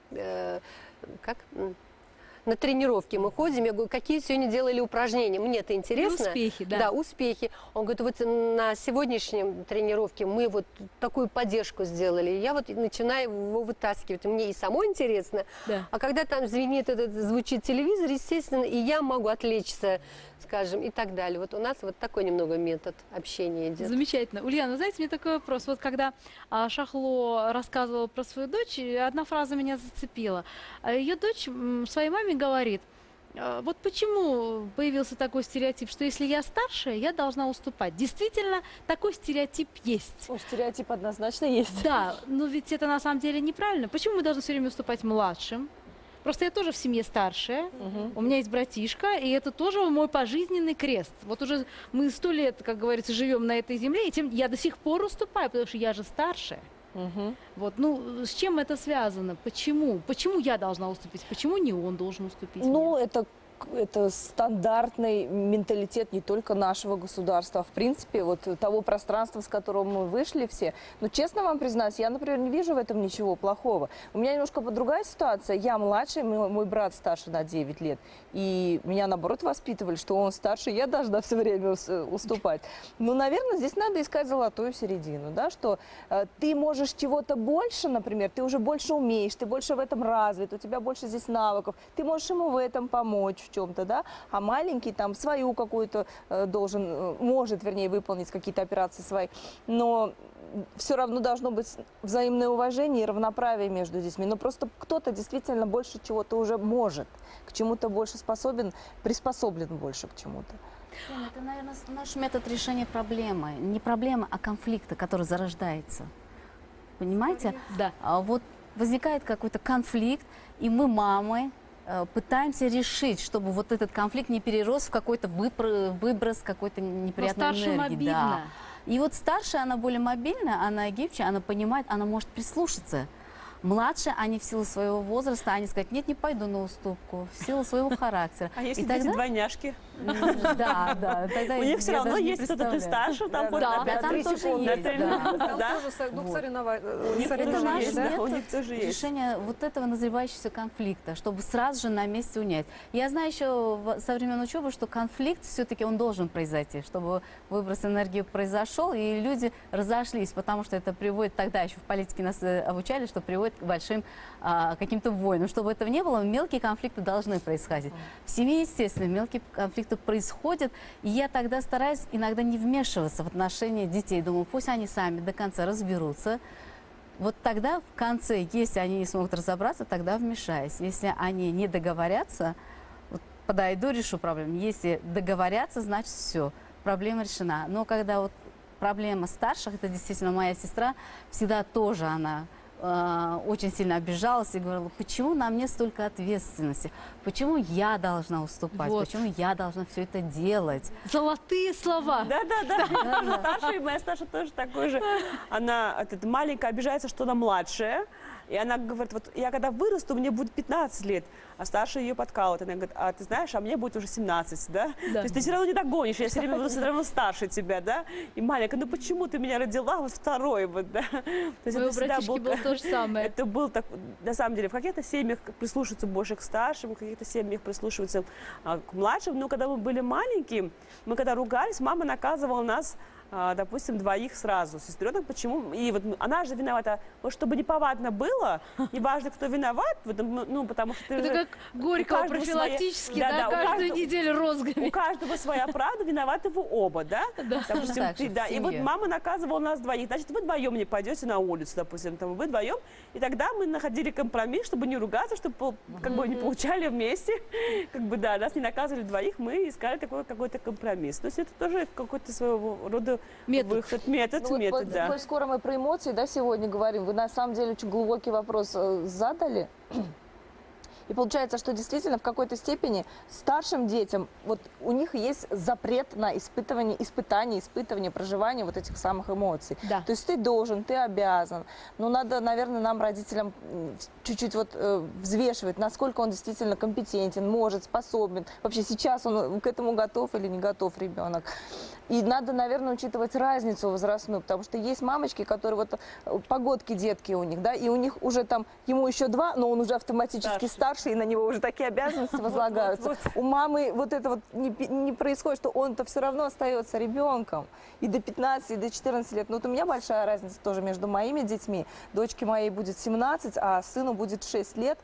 э, как, М, на тренировке мы ходим, я говорю, какие сегодня делали упражнения, мне это интересно. И успехи, да. Да, успехи. Он говорит, вот на сегодняшнем тренировке мы вот такую поддержку сделали, я вот начинаю его вытаскивать, мне и самой интересно, Да. а когда там звенит, этот, звучит телевизор, естественно, и я могу отвлечься, скажем, и так далее. Вот у нас вот такой немного метод общения идет. Замечательно. Ульяна, вы знаете, мне такой вопрос. Вот когда а, Шахло рассказывала про свою дочь, и одна фраза меня зацепила. А ее дочь м, своей маме говорит, «А, вот почему появился такой стереотип, что если я старшая, я должна уступать. Действительно, такой стереотип есть. О, стереотип однозначно есть. Да, но ведь это на самом деле неправильно. Почему мы должны все время уступать младшим? Просто я тоже в семье старшая, Мгм. у меня есть братишка, и это тоже мой пожизненный крест. Вот уже мы сто лет, как говорится, живем на этой земле, и тем я до сих пор уступаю, потому что я же старшая. Мгм. Вот, ну, с чем это связано? Почему? Почему я должна уступить? Почему не он должен уступить Ну, мне? это, это стандартный менталитет не только нашего государства, а в принципе вот того пространства, с которого мы вышли все. Но честно вам признаюсь, я, например, не вижу в этом ничего плохого. У меня немножко другая ситуация. Я младший, мой, мой брат старше на девять лет. И меня, наоборот, воспитывали, что он старше, я должна все время ус- уступать. Ну, наверное, здесь надо искать золотую середину, да, что э, ты можешь чего-то больше, например, ты уже больше умеешь, ты больше в этом развит, у тебя больше здесь навыков, ты можешь ему в этом помочь в чем-то, да, а маленький там свою какую-то э, должен, э, может, вернее, выполнить какие-то операции свои, но все равно должно быть взаимное уважение и равноправие между детьми. Но просто кто-то действительно больше чего-то уже может, к чему-то больше способен, приспособлен больше к чему-то. Лена, это, наверное, наш метод решения проблемы. Не проблемы, а конфликта, который зарождается. Понимаете? Да. А вот возникает какой-то конфликт, и мы, мамы, э, пытаемся решить, чтобы вот этот конфликт не перерос в какой-то выпр- выброс какой-то неприятной Но старшим энергии. обидно. Да. И вот старшая, она более мобильная, она гибче, она понимает, она может прислушаться. Младшие, они в силу своего возраста, они сказать, нет, не пойду на уступку, в силу своего характера. А если И дети тогда- двойняшки? Да, да. Тогда У них все я равно даже не есть кто-то, ты представляю. старше, там Да, вот да, на Да, пять там три тоже секунды, есть, три да. минуты, Там да. тоже со- дух Вот. соревнова- У них тоже соревнований, есть, да? да, у них тоже есть. Решение вот этого назревающегося конфликта, чтобы сразу же на месте унять. Я знаю еще в- со времен учебы, что конфликт все-таки он должен произойти, чтобы выброс энергии произошел, и люди разошлись, потому что это приводит, тогда еще в политике нас э, обучали, что приводит к большим а, каким-то войнам. Чтобы этого не было, мелкие конфликты должны происходить. В семье, естественно, мелкие конфликты происходят, и я тогда стараюсь иногда не вмешиваться в отношения детей. Думаю, пусть они сами до конца разберутся. Вот тогда в конце, если они не смогут разобраться, тогда вмешаюсь. Если они не договорятся, вот подойду, решу проблему. Если договорятся, значит все, проблема решена. Но когда вот проблема старших, это действительно моя сестра, всегда тоже она э, очень сильно обижалась и говорила, почему на мне столько ответственности, почему я должна уступать, Вот. почему я должна все это делать. Золотые слова. Да, да, да. Я тоже старшая, и моя старшая тоже такой же. Она этот, маленькая обижается, что она младшая. И она говорит, вот я когда вырасту, мне будет пятнадцать лет, а старшая ее подкалывает. Она говорит, а ты знаешь, а мне будет уже семнадцать, да? Да. То есть ты все равно не догонишь, я все время буду все равно старше тебя, да? И маленькая, ну почему ты меня родила вот второй, вот, да? То есть Моего это всегда братишки было то же самое. Это был так, на самом деле, в каких-то семьях прислушиваются больше к старшим, в каких-то семьях прислушиваются а, к младшим. Но когда мы были маленькие, мы когда ругались, мама наказывала нас, а, допустим, двоих сразу, сестренок. Почему? И вот она же виновата. Вот чтобы неповадно было, неважно, кто виноват, вот, ну, потому что ты Это же- как Горького каждого профилактически, своя- да, да, да, у каждую каждого- неделю розгами. у каждого своя правда, виноваты вы оба, да? Допустим, Так ты, же, в да. И вот семье. мама наказывала нас двоих. Значит, вы вдвоем не пойдете на улицу, допустим, там, вы вдвоем. И тогда мы находили компромисс, чтобы не ругаться, чтобы пол- как бы не получали вместе. Как бы, да, нас не наказывали двоих, мы искали такой какой-то компромисс. То есть это тоже какой-то своего рода Метод. выход, метод, Ну вот, метод, вот, да. коль скоро мы про эмоции, да, сегодня говорим, вы на самом деле очень глубокий вопрос э, задали. И получается, что действительно в какой-то степени старшим детям, вот у них есть запрет на испытывание, испытание, испытывание, проживание вот этих самых эмоций. Да. То есть ты должен, ты обязан. Но надо, наверное, нам, родителям, м, чуть-чуть вот э, взвешивать, насколько он действительно компетентен, может, способен. Вообще сейчас он к этому готов или не готов ребенок. И надо, наверное, учитывать разницу возрастную, потому что есть мамочки, которые вот э, погодки детки у них, да, и у них уже там, ему еще два, но он уже автоматически Старше. старше, и на него уже такие обязанности возлагаются. У мамы вот это вот не, пи- не происходит, что он-то все равно остается ребенком. И до пятнадцати, и до четырнадцати лет. Ну вот у меня большая разница тоже между моими детьми. Дочке моей будет семнадцать, а сыну будет шесть лет.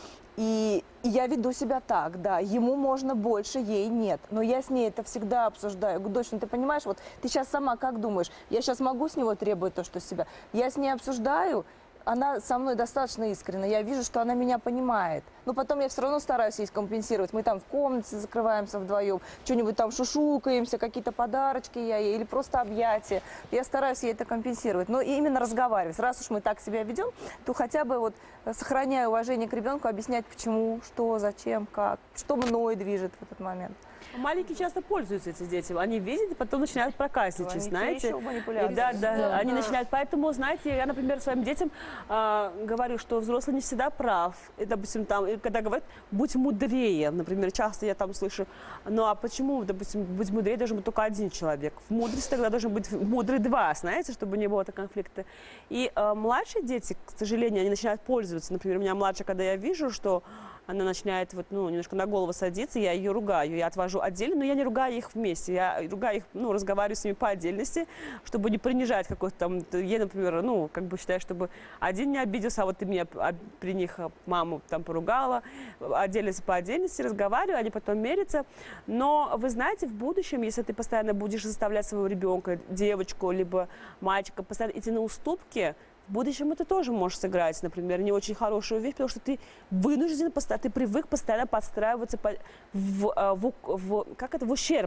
И, и я веду себя так, да, ему можно больше, ей нет. Но я с ней это всегда обсуждаю. Я говорю, дочь, ну ты понимаешь, вот ты сейчас сама как думаешь, я сейчас могу с него требовать то, что с себя? Я с ней обсуждаю, она со мной достаточно искренна, я вижу, что она меня понимает. Но потом я все равно стараюсь ей компенсировать. Мы там в комнате закрываемся вдвоем, что-нибудь там шушукаемся, какие-то подарочки я ей, или просто объятия. Я стараюсь ей это компенсировать. Но именно разговаривать. Раз уж мы так себя ведем, то хотя бы вот, сохраняя уважение к ребенку, объяснять, почему, что, зачем, как, что мной движет в этот момент. Маленькие часто пользуются эти дети. Они видят и потом начинают проказничать, Они знаете. еще манипуляции. И да, да, Да. они начинают. Поэтому, знаете, я, например, своим детям а, говорю, что взрослый не всегда прав. И, допустим, там, и когда говорят, будь мудрее, например, часто я там слышу, ну а почему, допустим, быть мудрее должен быть только один человек? В мудрости тогда должен быть мудрый два, знаете, чтобы не было такого конфликта. И а, младшие дети, к сожалению, они начинают пользоваться. Например, у меня младшая, когда я вижу, что она начинает вот, ну, немножко на голову садиться, я ее ругаю, я отвожу отдельно, но я не ругаю их вместе, я ругаю их, ну, разговариваю с ними по отдельности, чтобы не принижать какой-то там, я, например, ну, как бы считаю, чтобы один не обиделся, а вот ты меня а, при них маму там поругала, отдельности по отдельности разговариваю, они потом мерятся, но вы знаете, в будущем, если ты постоянно будешь заставлять своего ребенка, девочку, либо мальчика, постоянно идти на уступки, в будущем это тоже может сыграть, например, не очень хорошую вещь, потому что ты вынужден, постоянно, ты привык постоянно подстраиваться по- в, в, в, как это, в ущерб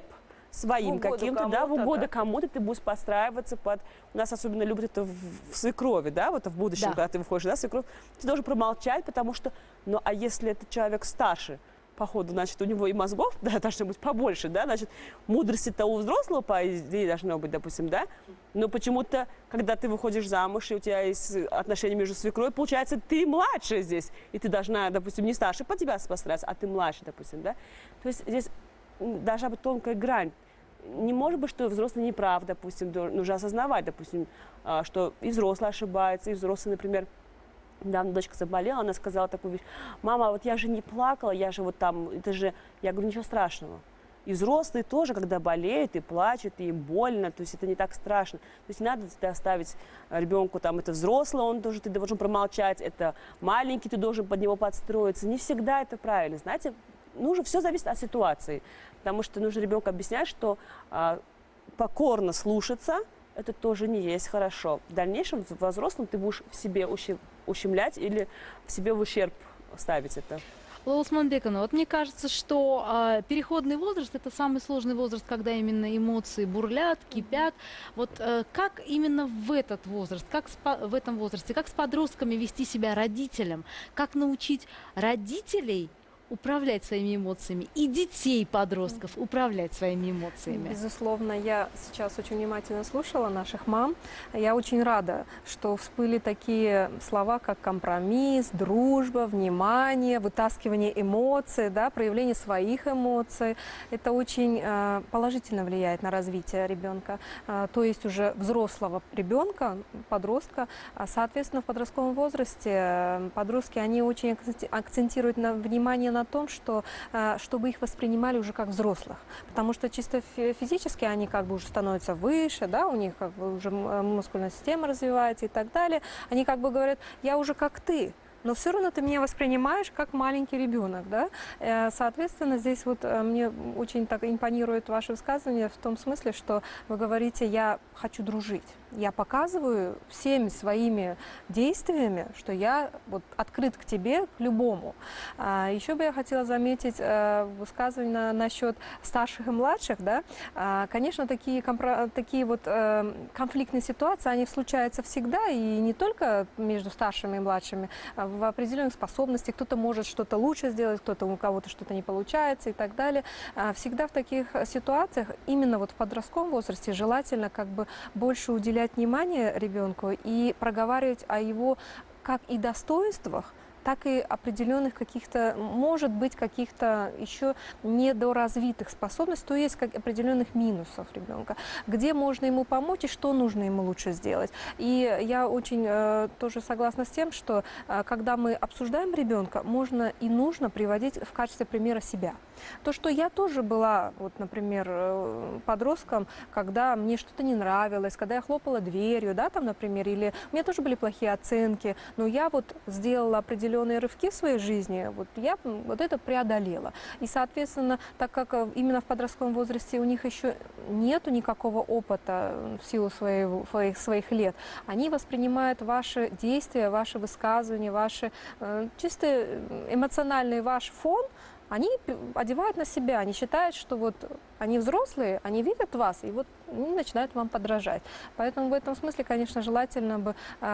своим В угоду каким-то, да, в кому-то, угоду да. кому-то ты будешь подстраиваться под... У нас особенно любят это в, в свекрови, да, вот в будущем, Да. когда ты выходишь, да, свекровь, ты должен промолчать, потому что, ну, а если этот человек старше, походу, значит, у него и мозгов, да, должно быть побольше, да, значит, мудрости-то у взрослого, по идее, должно быть, допустим, да, но почему-то, когда ты выходишь замуж, и у тебя есть отношения между свекровью, получается, ты младше здесь, и ты должна, допустим, не старше по тебя постараться, а ты младше, допустим, да, то есть здесь должна быть тонкая грань. Не может быть, что взрослый не прав, допустим, нужно осознавать, допустим, что и взрослый ошибается, и взрослый, например, недавно дочка заболела, она сказала такую вещь: мама, вот я же не плакала, я же вот там, это же, я говорю, ничего страшного. И взрослые тоже, когда болеют и плачут, и им больно, то есть это не так страшно. То есть не надо оставить ребенку, там, это взрослый, он тоже, ты должен промолчать, это маленький, ты должен под него подстроиться. Не всегда это правильно, знаете. Нужно, все зависит от ситуации, потому что нужно ребенку объяснять, что а, покорно слушаться, это тоже не есть хорошо. В дальнейшем, во взрослом, ты будешь в себе ущемлять или в себе в ущерб ставить это. Лола Усманбековна, вот мне кажется, что э, переходный возраст – это самый сложный возраст, когда именно эмоции бурлят, кипят. Вот э, как именно в этот возраст, как с, в этом возрасте, как с подростками вести себя родителям, как научить родителей управлять своими эмоциями и детей, подростков управлять своими эмоциями? Безусловно, я сейчас очень внимательно слушала наших мам. Я очень рада, что всплыли такие слова, как компромисс, дружба, внимание, вытаскивание эмоций, да, проявление своих эмоций. Это очень э, положительно влияет на развитие ребенка, э, то есть уже взрослого ребенка, подростка. Соответственно, в подростковом возрасте э, подростки, они очень акцентируют на внимание на на том, что, чтобы их воспринимали уже как взрослых, потому что чисто физически они как бы уже становятся выше, да, у них как бы уже мускульная система развивается и так далее. Они как бы говорят: я уже как ты, но все равно ты меня воспринимаешь как маленький ребенок, да? Соответственно, здесь вот мне очень так импонирует ваше высказывание в том смысле, что вы говорите: я хочу дружить. Я показываю всеми своими действиями, что я вот открыт к тебе, к любому. А, еще бы я хотела заметить э, высказывание на, насчет старших и младших, да? А, конечно, такие, компро, такие вот э, конфликтные ситуации, они случаются всегда, и не только между старшими и младшими. В определенных способностях кто-то может что-то лучше сделать, кто-то, у кого-то что-то не получается и так далее. А, всегда в таких ситуациях, именно вот в подростковом возрасте, желательно как бы больше уделять внимание ребенку и проговаривать о его как и достоинствах, так и определенных каких-то, может быть, каких-то еще недоразвитых способностей, то есть как определенных минусов ребенка, где можно ему помочь и что нужно ему лучше сделать. И я очень э, тоже согласна с тем, что э, когда мы обсуждаем ребенка, можно и нужно приводить в качестве примера себя. То, что я тоже была, вот, например, э, подростком, когда мне что-то не нравилось, когда я хлопала дверью, да, там, например, или у меня тоже были плохие оценки, но я вот сделала определенные рывки в своей жизни, вот я вот это преодолела. И, соответственно, так как именно в подростковом возрасте у них еще нету никакого опыта в силу своего, своих, своих лет, они воспринимают ваши действия, ваши высказывания, ваши э, чисто эмоциональный ваш фон, они одевают на себя, они считают, что вот они взрослые, они видят вас и вот они начинают вам подражать. Поэтому в этом смысле, конечно, желательно бы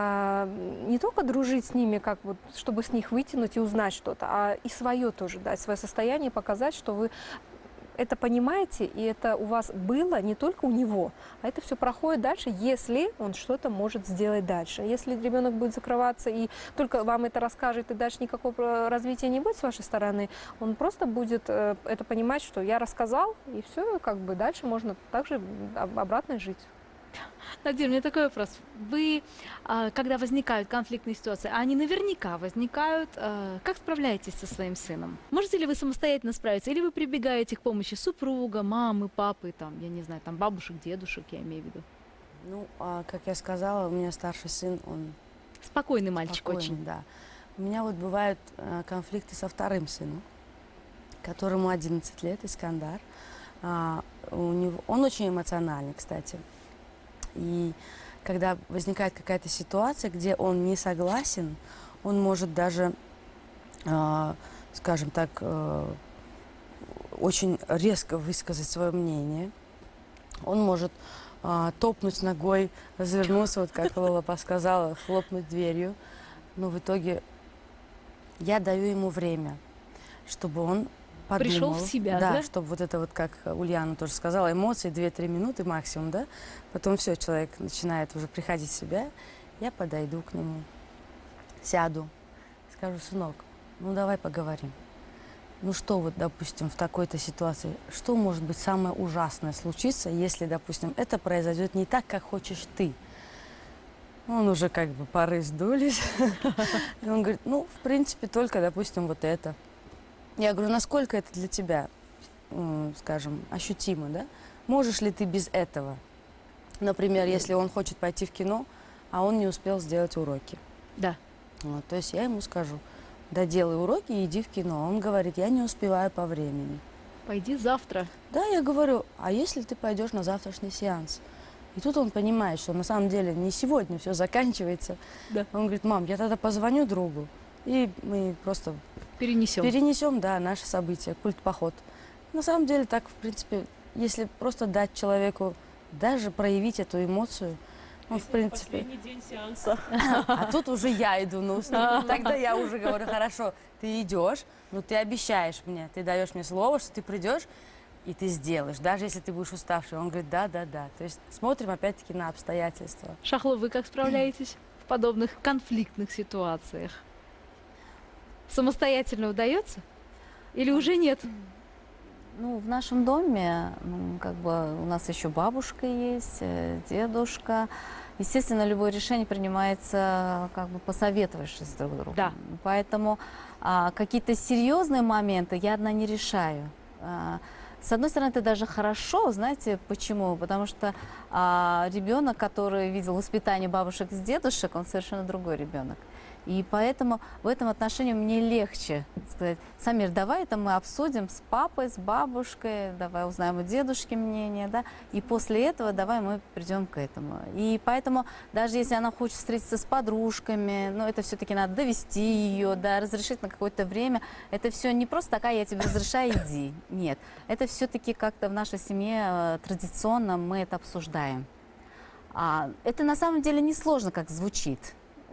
э, не только дружить с ними, как вот, чтобы с них вытянуть и узнать что-то, а и свое тоже дать, свое состояние, показать, что вы это понимаете, и это у вас было не только у него, а это все проходит дальше, если он что-то может сделать дальше. Если ребенок будет закрываться и только вам это расскажет, и дальше никакого развития не будет с вашей стороны, он просто будет э, это понимать, что я рассказал, и все, как бы дальше можно также обратно жить. Надир, у меня такой вопрос. Вы, когда возникают конфликтные ситуации, а они наверняка возникают, как справляетесь со своим сыном? Можете ли вы самостоятельно справиться? Или вы прибегаете к помощи супруга, мамы, папы, там, я не знаю, там, бабушек, дедушек, я имею в виду? Ну, а, как я сказала, у меня старший сын, он... Спокойный мальчик спокойный, очень. Да. У меня вот бывают а, конфликты со вторым сыном, которому одиннадцать лет, Искандар. А, у него... Он очень эмоциональный, кстати. И когда возникает какая-то ситуация, где он не согласен, он может даже, э, скажем так, э, очень резко высказать свое мнение. Он может а, топнуть ногой, развернуться, вот как Лола сказала, хлопнуть дверью. Но в итоге я даю ему время, чтобы он подумал. Пришел в себя, да? да? Чтобы вот это вот, как Ульяна тоже сказала, эмоции две-три минуты максимум, да? Потом все, человек начинает уже приходить в себя. Я подойду к нему, сяду, скажу: сынок, ну давай поговорим. Ну что вот, допустим, в такой-то ситуации, что может быть самое ужасное случиться, если, допустим, это произойдет не так, как хочешь ты? Он уже как бы пары сдулись. И он говорит: ну, в принципе, только, допустим, вот это. Я говорю: насколько это для тебя, скажем, ощутимо, да? Можешь ли ты без этого? Например, если он хочет пойти в кино, а он не успел сделать уроки. Да. Вот, то есть я ему скажу: доделай уроки и иди в кино. Он говорит: я не успеваю по времени. Пойди завтра. Да, я говорю: а если ты пойдешь на завтрашний сеанс? И тут он понимает, что на самом деле не сегодня все заканчивается. Да. Он говорит: мам, я тогда позвоню другу, и мы просто Перенесем. перенесем, да, наше событие, культ-поход. На самом деле так, в принципе, если просто дать человеку даже проявить эту эмоцию, ну, в принципе. Последний день сеанса. А тут уже я иду, ну, тогда я уже говорю: хорошо, ты идешь, но ты обещаешь мне, ты даешь мне слово, что ты придешь, и ты сделаешь, даже если ты будешь уставший. Он говорит: да, да, да. То есть смотрим опять-таки на обстоятельства. Шахло, вы как справляетесь в подобных конфликтных ситуациях? Самостоятельно удается? Или уже нет? Ну, в нашем доме, ну, как бы у нас еще бабушка есть, э, дедушка. Естественно, любое решение принимается, как бы посоветовавшись друг с другом. Да. Поэтому а, какие-то серьезные моменты я одна не решаю. А, с одной стороны, это даже хорошо, знаете, почему? Потому что а, ребенок, который видел воспитание бабушек с дедушек, он совершенно другой ребенок. И поэтому в этом отношении мне легче сказать: Самир, давай это мы обсудим с папой, с бабушкой, давай узнаем у дедушки мнение, да, и после этого давай мы придем к этому. И поэтому даже если она хочет встретиться с подружками, ну, это все-таки надо довести ее, да, разрешить на какое-то время. Это все не просто такая: я тебе разрешаю, иди. Нет, это все-таки как-то в нашей семье традиционно мы это обсуждаем. А, это на самом деле не сложно, как звучит.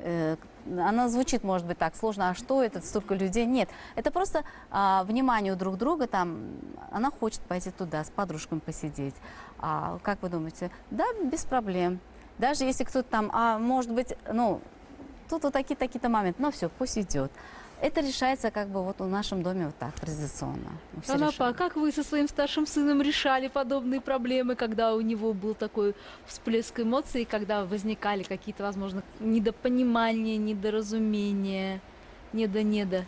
Она звучит, может быть, так сложно: а что это, столько людей? Нет, это просто а, внимание у друг друга, там, она хочет пойти туда, с подружками посидеть. А, как вы думаете? Да, без проблем. Даже если кто-то там, а может быть, ну, тут вот такие-такие-то моменты, ну все, пусть идет. Это решается как бы вот в нашем доме вот так, традиционно. Анапа, а как вы со своим старшим сыном решали подобные проблемы, когда у него был такой всплеск эмоций, когда возникали какие-то, возможно, недопонимания, недоразумения, недо-недо?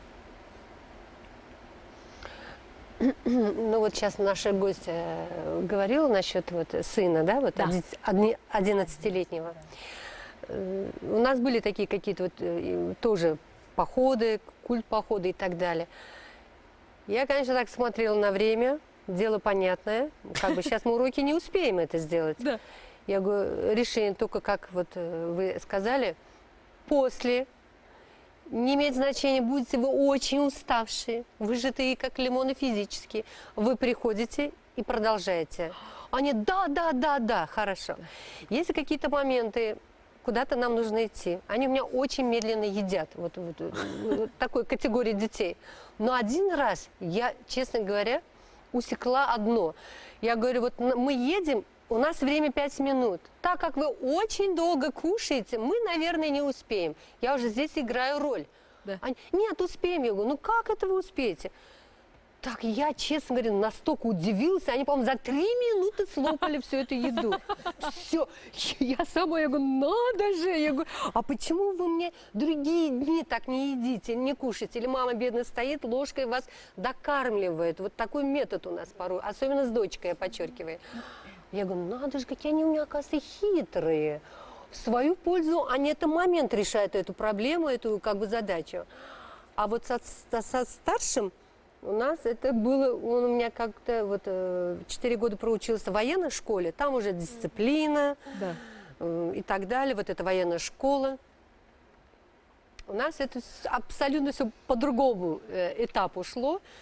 Ну вот сейчас наша гостья говорила насчет вот сына, да, вот Да. одиннадцатилетнего. У нас были такие какие-то вот тоже походы, культ походы и так далее. Я, конечно, так смотрела на время, дело понятное. Как бы сейчас мы уроки не успеем это сделать. Да. Я говорю, решение только, как вот вы сказали, после. Не имеет значения, будете вы очень уставшие, выжатые как лимоны физически. Вы приходите и продолжаете. Они: да, да, да, да, хорошо. Если какие-то моменты, куда-то нам нужно идти. Они у меня очень медленно едят, вот, вот, вот такой категории детей. Но один раз я, честно говоря, усекла одно. Я говорю: вот мы едем, у нас время пять минут. Так как вы очень долго кушаете, мы, наверное, не успеем. Я уже здесь играю роль. Да. Они: нет, успеем. Я говорю: ну как это вы успеете? Так я, честно говоря, настолько удивилась. Они, по-моему, за три минуты слопали всю эту еду. Все. Я сама, я говорю: надо же. Я говорю: а почему вы мне другие дни так не едите, не кушаете? Или мама бедная стоит, ложкой вас докармливает. Вот такой метод у нас порой. Особенно с дочкой, я подчеркиваю. Я говорю: надо же, какие они у меня, оказывается, хитрые. В свою пользу они этот момент решают, эту проблему, эту как бы задачу. А вот со, со, со старшим у нас это было, он у меня как-то вот четыре года проучился в военной школе, там уже дисциплина, Да. э, и так далее, вот эта военная школа. У нас это абсолютно все по другому э, этапу шло.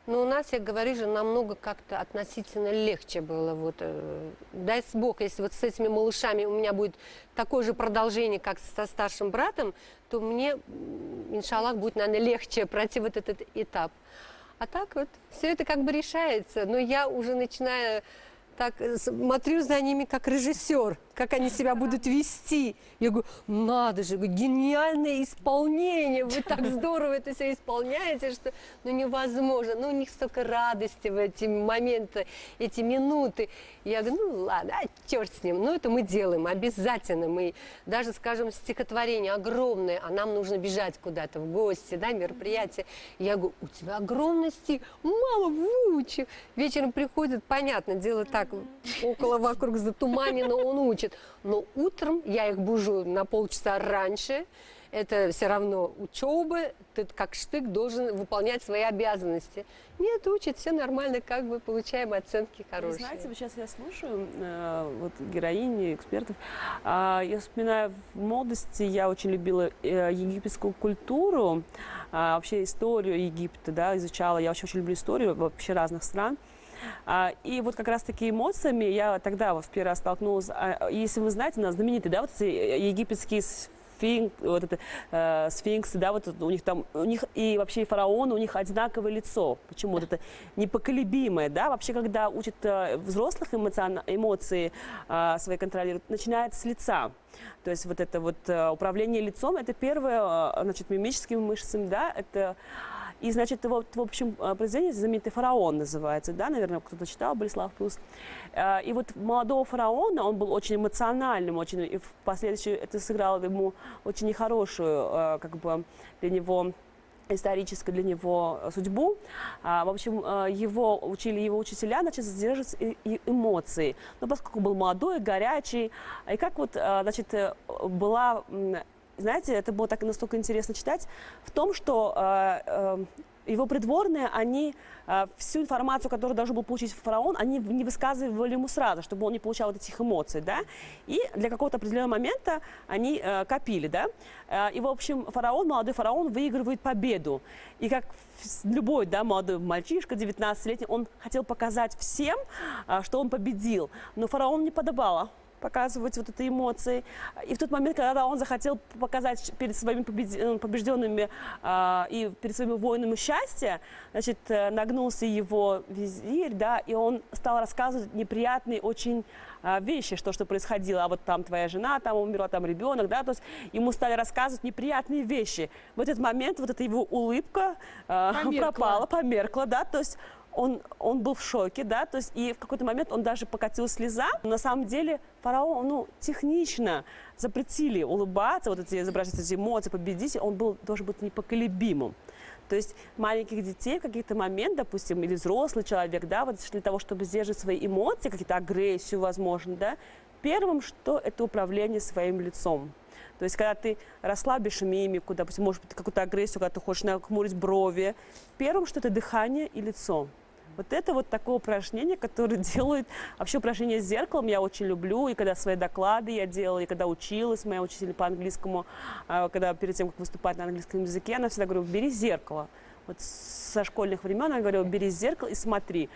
Но у нас, я говорю же, намного как-то относительно легче было. Вот, э, дай бог, если вот с этими малышами у меня будет такое же продолжение, как со старшим братом, то мне, иншаллах, будет, наверное, легче пройти вот этот этап. А так вот, все это как бы решается. Но я уже начинаю так, смотрю за ними как режиссер, как они себя будут вести. Я говорю, надо же, гениальное исполнение, вы так здорово это все исполняете, что ну, невозможно. Ну, у них столько радости в эти моменты, эти минуты. Я говорю, ну ладно, а черт с ним, ну это мы делаем обязательно. Мы даже, скажем, стихотворение огромное, а нам нужно бежать куда-то в гости, да, мероприятие. Я говорю, у тебя огромный стих, мама, выучи. Вечером приходит, понятно, дело так, около вокруг затуманено, он учит. Но утром я их бужу на полчаса раньше. Это все равно учеба, ты как штык должен выполнять свои обязанности. Нет, учат, все нормально, как бы получаем оценки хорошие. Вы знаете, вот сейчас я слушаю э, вот героини, экспертов. Э, я вспоминаю, в молодости я очень любила э, египетскую культуру, э, вообще историю Египта, да, изучала. Я вообще очень люблю историю вообще разных стран. И вот как раз таки эмоциями я тогда вот в первый раз столкнулась. Если вы знаете, у нас знаменитые, да, вот эти египетские сфинкс, вот это, э, сфинксы, да, вот у них там, у них и вообще и фараоны, у них одинаковое лицо. Почему? Вот это непоколебимое, да, вообще, когда учат э, взрослых эмоцион, эмоции э, свои контролировать, начинается с лица. То есть вот это вот э, управление лицом, это первое, э, значит, мимическими мышцами, да, это... И, значит, вот, в общем, произведение знаменитый «Фараон» называется, да, наверное, кто-то читал, Болеслав Прус. И вот молодого фараона, он был очень эмоциональным, очень, и впоследствии это сыграло ему очень нехорошую, как бы, для него, историческую для него судьбу. В общем, его учили его учителя, значит, сдерживать эмоции. Но поскольку был молодой, горячий, и как вот, значит, была... Знаете, это было так настолько интересно читать, в том, что э, э, его придворные, они э, всю информацию, которую должен был получить фараон, они не высказывали ему сразу, чтобы он не получал вот этих эмоций, да, и для какого-то определенного момента они э, копили, да, э, и, в общем, фараон, молодой фараон выигрывает победу, и как любой, да, молодой мальчишка, девятнадцатилетний, он хотел показать всем, э, что он победил, но фараону не подобало показывать вот эти эмоции. И в тот момент, когда он захотел показать перед своими побежденными э, и перед своими воинами счастье, значит, нагнулся его визирь, да, и он стал рассказывать неприятные очень э, вещи, что, что происходило. А вот там твоя жена, там умерла, там ребенок, да, то есть ему стали рассказывать неприятные вещи. В этот момент вот эта его улыбка э, пропала, померкла, да, то есть Он, он был в шоке, да, то есть и в какой-то момент он даже покатил слеза. На самом деле фараон, ну, технично запретили улыбаться, вот эти изображать эти эмоции, победить, он был, должен быть непоколебимым. То есть маленьких детей в каких-то момент, допустим, или взрослый человек, да, вот для того, чтобы сдерживать свои эмоции, какие-то агрессию, возможно, да, первым, что это управление своим лицом. То есть, когда ты расслабишь мимику, допустим, может быть, какую-то агрессию, когда ты хочешь нахмурить брови, первым, что это дыхание и лицо. Вот это вот такое упражнение, которое делают, вообще упражнение с зеркалом я очень люблю, и когда свои доклады я делала, и когда училась, моя учитель по английскому, когда перед тем, как выступать на английском языке, она всегда говорила, бери зеркало. Вот со школьных времен она говорила, бери зеркало и смотри.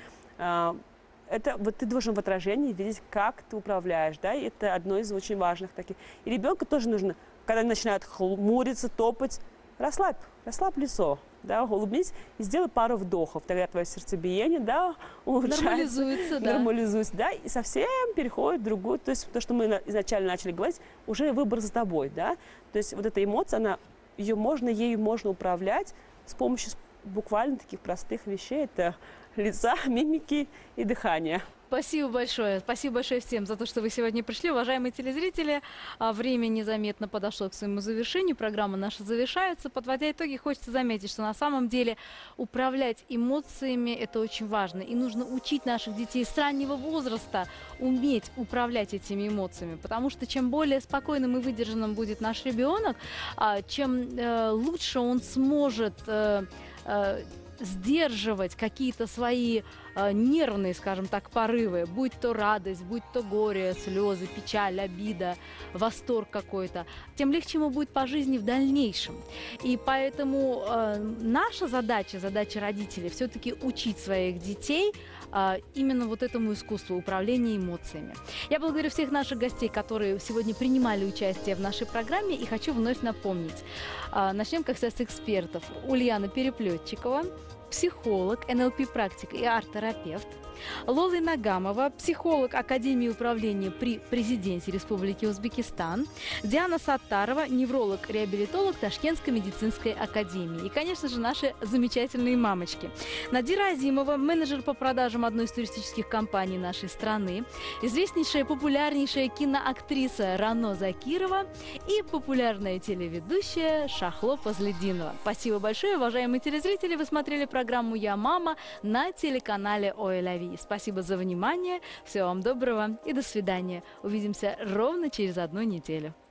Это вот ты должен в отражении видеть, как ты управляешь, да, и это одно из очень важных таких. И ребенку тоже нужно, когда начинают хмуриться, топать, расслабь, расслабь лицо. Да, улыбнись и сделай пару вдохов, тогда твое сердцебиение, да, улучшается, нормализуется, да. нормализуется, да, и совсем переходит в другую, то есть то, что мы изначально начали говорить, уже выбор за тобой, да, то есть вот эта эмоция, она, ее можно, ею можно управлять с помощью буквально таких простых вещей, это лица, мимики и дыхания. Спасибо большое. Спасибо большое всем за то, что вы сегодня пришли. Уважаемые телезрители, время незаметно подошло к своему завершению. Программа наша завершается. Подводя итоги, хочется заметить, что на самом деле управлять эмоциями – это очень важно. И нужно учить наших детей с раннего возраста уметь управлять этими эмоциями. Потому что чем более спокойным и выдержанным будет наш ребенок, чем лучше он сможет сдерживать какие-то свои э, нервные, скажем так, порывы, будь то радость, будь то горе, слезы, печаль, обида, восторг какой-то, тем легче ему будет по жизни в дальнейшем. И поэтому э, наша задача, задача родителей, все-таки учить своих детей э, именно вот этому искусству управления эмоциями. Я благодарю всех наших гостей, которые сегодня принимали участие в нашей программе, и хочу вновь напомнить. Э, начнем, как всегда, с экспертов. Ульяна Переплетчикова, психолог, эн эл пи-практик и арт-терапевт. Лола Нагамова, психолог Академии управления при президенте Республики Узбекистан. Диана Саттарова, невролог-реабилитолог Ташкентской медицинской академии. И, конечно же, наши замечательные мамочки. Надира Азимова, менеджер по продажам одной из туристических компаний нашей страны. Известнейшая, популярнейшая киноактриса Рано Закирова и популярная телеведущая Шахло Позлединова. Спасибо большое, уважаемые телезрители. Вы смотрели программу «Я мама» на телеканале ОЛАВИ. Спасибо за внимание, всего вам доброго и до свидания. Увидимся ровно через одну неделю.